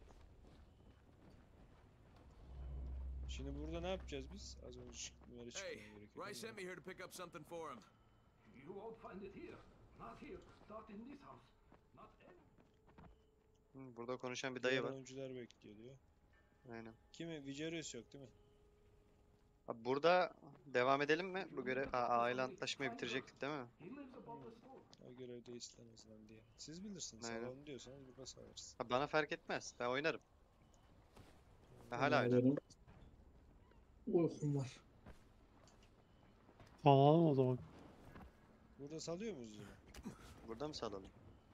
Şimdi burada ne yapacağız biz? Az önce çıktım, yere çıkmam Hey, gerekiyor. Rice sent me here to pick up something for him. You won't find it here. Not here. Not in this house. Not any. Burada konuşan bir Diğer dayı var. oyuncular bekliyor diyor. Aynen. Kimi? Vigerius yok değil mi? Abi burada devam edelim mi? Bu görev aile antlaşmayı bitirecektik değil mi? He lives above the store. O görevdeyiz en azından diye. Siz bilirsiniz. Aynen. Salalım diyorsanız burada salarız. Ha, bana fark etmez. Ben oynarım. Ben hala Vallahi oynarım. benim uykum var. Alalım o zaman. Burada salıyor muyuz yine? Burada mı salalım?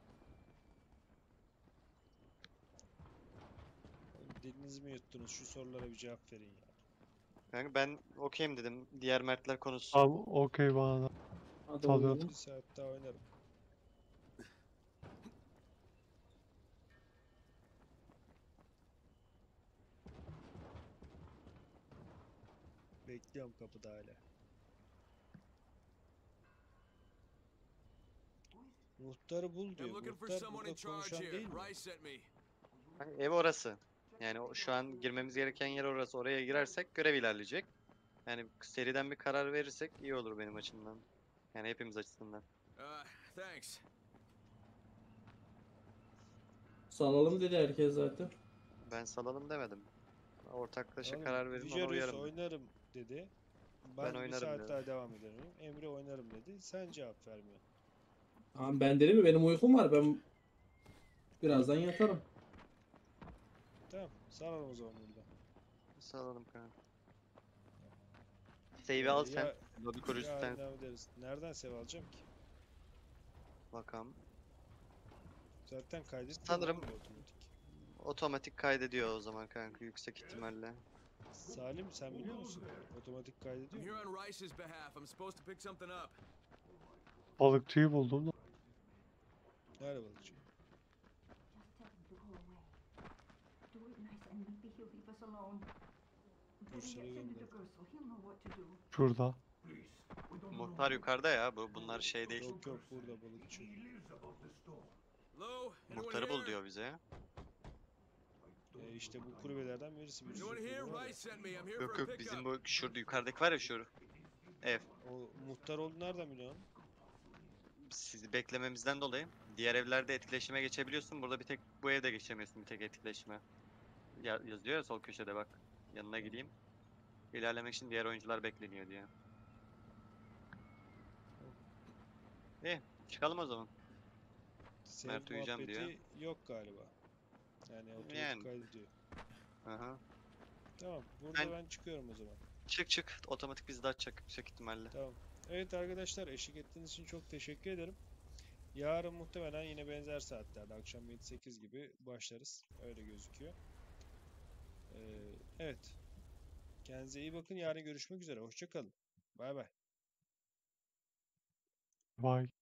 Dilinizi mi yuttunuz? Şu sorulara bir cevap verin ya. Yani ben okeyim dedim. Diğer Mertler konuşsun. Tamam okey bana da. Hadi Tabii. oynayalım. Bir saat daha oynarım. Bekliyorum kapıda hala. Muhtarı bul diyor. I'm looking for Muhtar someone burada in charge konuşan here. değil mi? Rice sent me. Hani ev orası. Yani şu an girmemiz gereken yer orası. Oraya girersek görev ilerleyecek. Yani seriden bir karar verirsek iyi olur benim açımdan. Yani hepimiz açısından. Thanks. Salalım dedi herkes zaten. Ben salalım demedim. Ortaklaşa Oğlum, karar verin, ona Vigerius uyarım. oynarım dedi. Ben Ben bir oynarım saat dedi. daha devam ederim. Emre oynarım dedi. Sen cevap vermiyorsun. Tamam ben dedim mi benim uykum var. Ben birazdan yatarım. Tamam. Salalım o zaman burada. Salalım kanka. Save'i al sen. Ya- Lobby kurucusu Yarın sen. devam ederiz. Nereden save alacağım ki? Bakalım. Zaten kaydettim. Sanırım- otomatik. Otomatik kaydediyor o zaman kanka yüksek ihtimalle. Salim sen biliyor musun? Otomatik I'm kaydediyor here mu? on Rice's behalf. I'm supposed to pick something up. Balıkçıyı buldum da. Nerede balıkçı? Bursa'ya gönder. Şurada. Muhtar yukarıda ya. Bunlar şey değil. Yok yok burada balıkçı. Hello? Anyone Muhtarı bul here? diyor bize. İşte bu kulübelerden birisi. Bir sürü Anyone here? kulübe var ya. Rice sent me. I'm here Yok for a yok, bizim pickup. bu şurada yukarıdaki var ya, şu ev. O muhtar oldu nereden biliyorsun? Sizi beklememizden dolayı diğer evlerde etkileşime geçebiliyorsun. Burada bir tek bu evde geçemiyorsun, bir tek etkileşime. Yazıyor ya sol köşede bak. Yanına gideyim. İlerlemek için diğer oyuncular bekleniyor diye. İyi, çıkalım o zaman. Save Mert uyuyacağım diyor. muhabbeti yok galiba. Yani otomatik Yani. kaydediyor. Aha. Tamam. Burada Ben- ben çıkıyorum o zaman. Çık, otomatik bizi de açacak yüksek ihtimalle. Tamam. Evet arkadaşlar, eşlik ettiğiniz için çok teşekkür ederim. Yarın muhtemelen yine benzer saatlerde akşam 7-8 gibi başlarız. Öyle gözüküyor. Evet. Kendinize iyi bakın. Yarın görüşmek üzere. Hoşça kalın. Bay bay. Vay.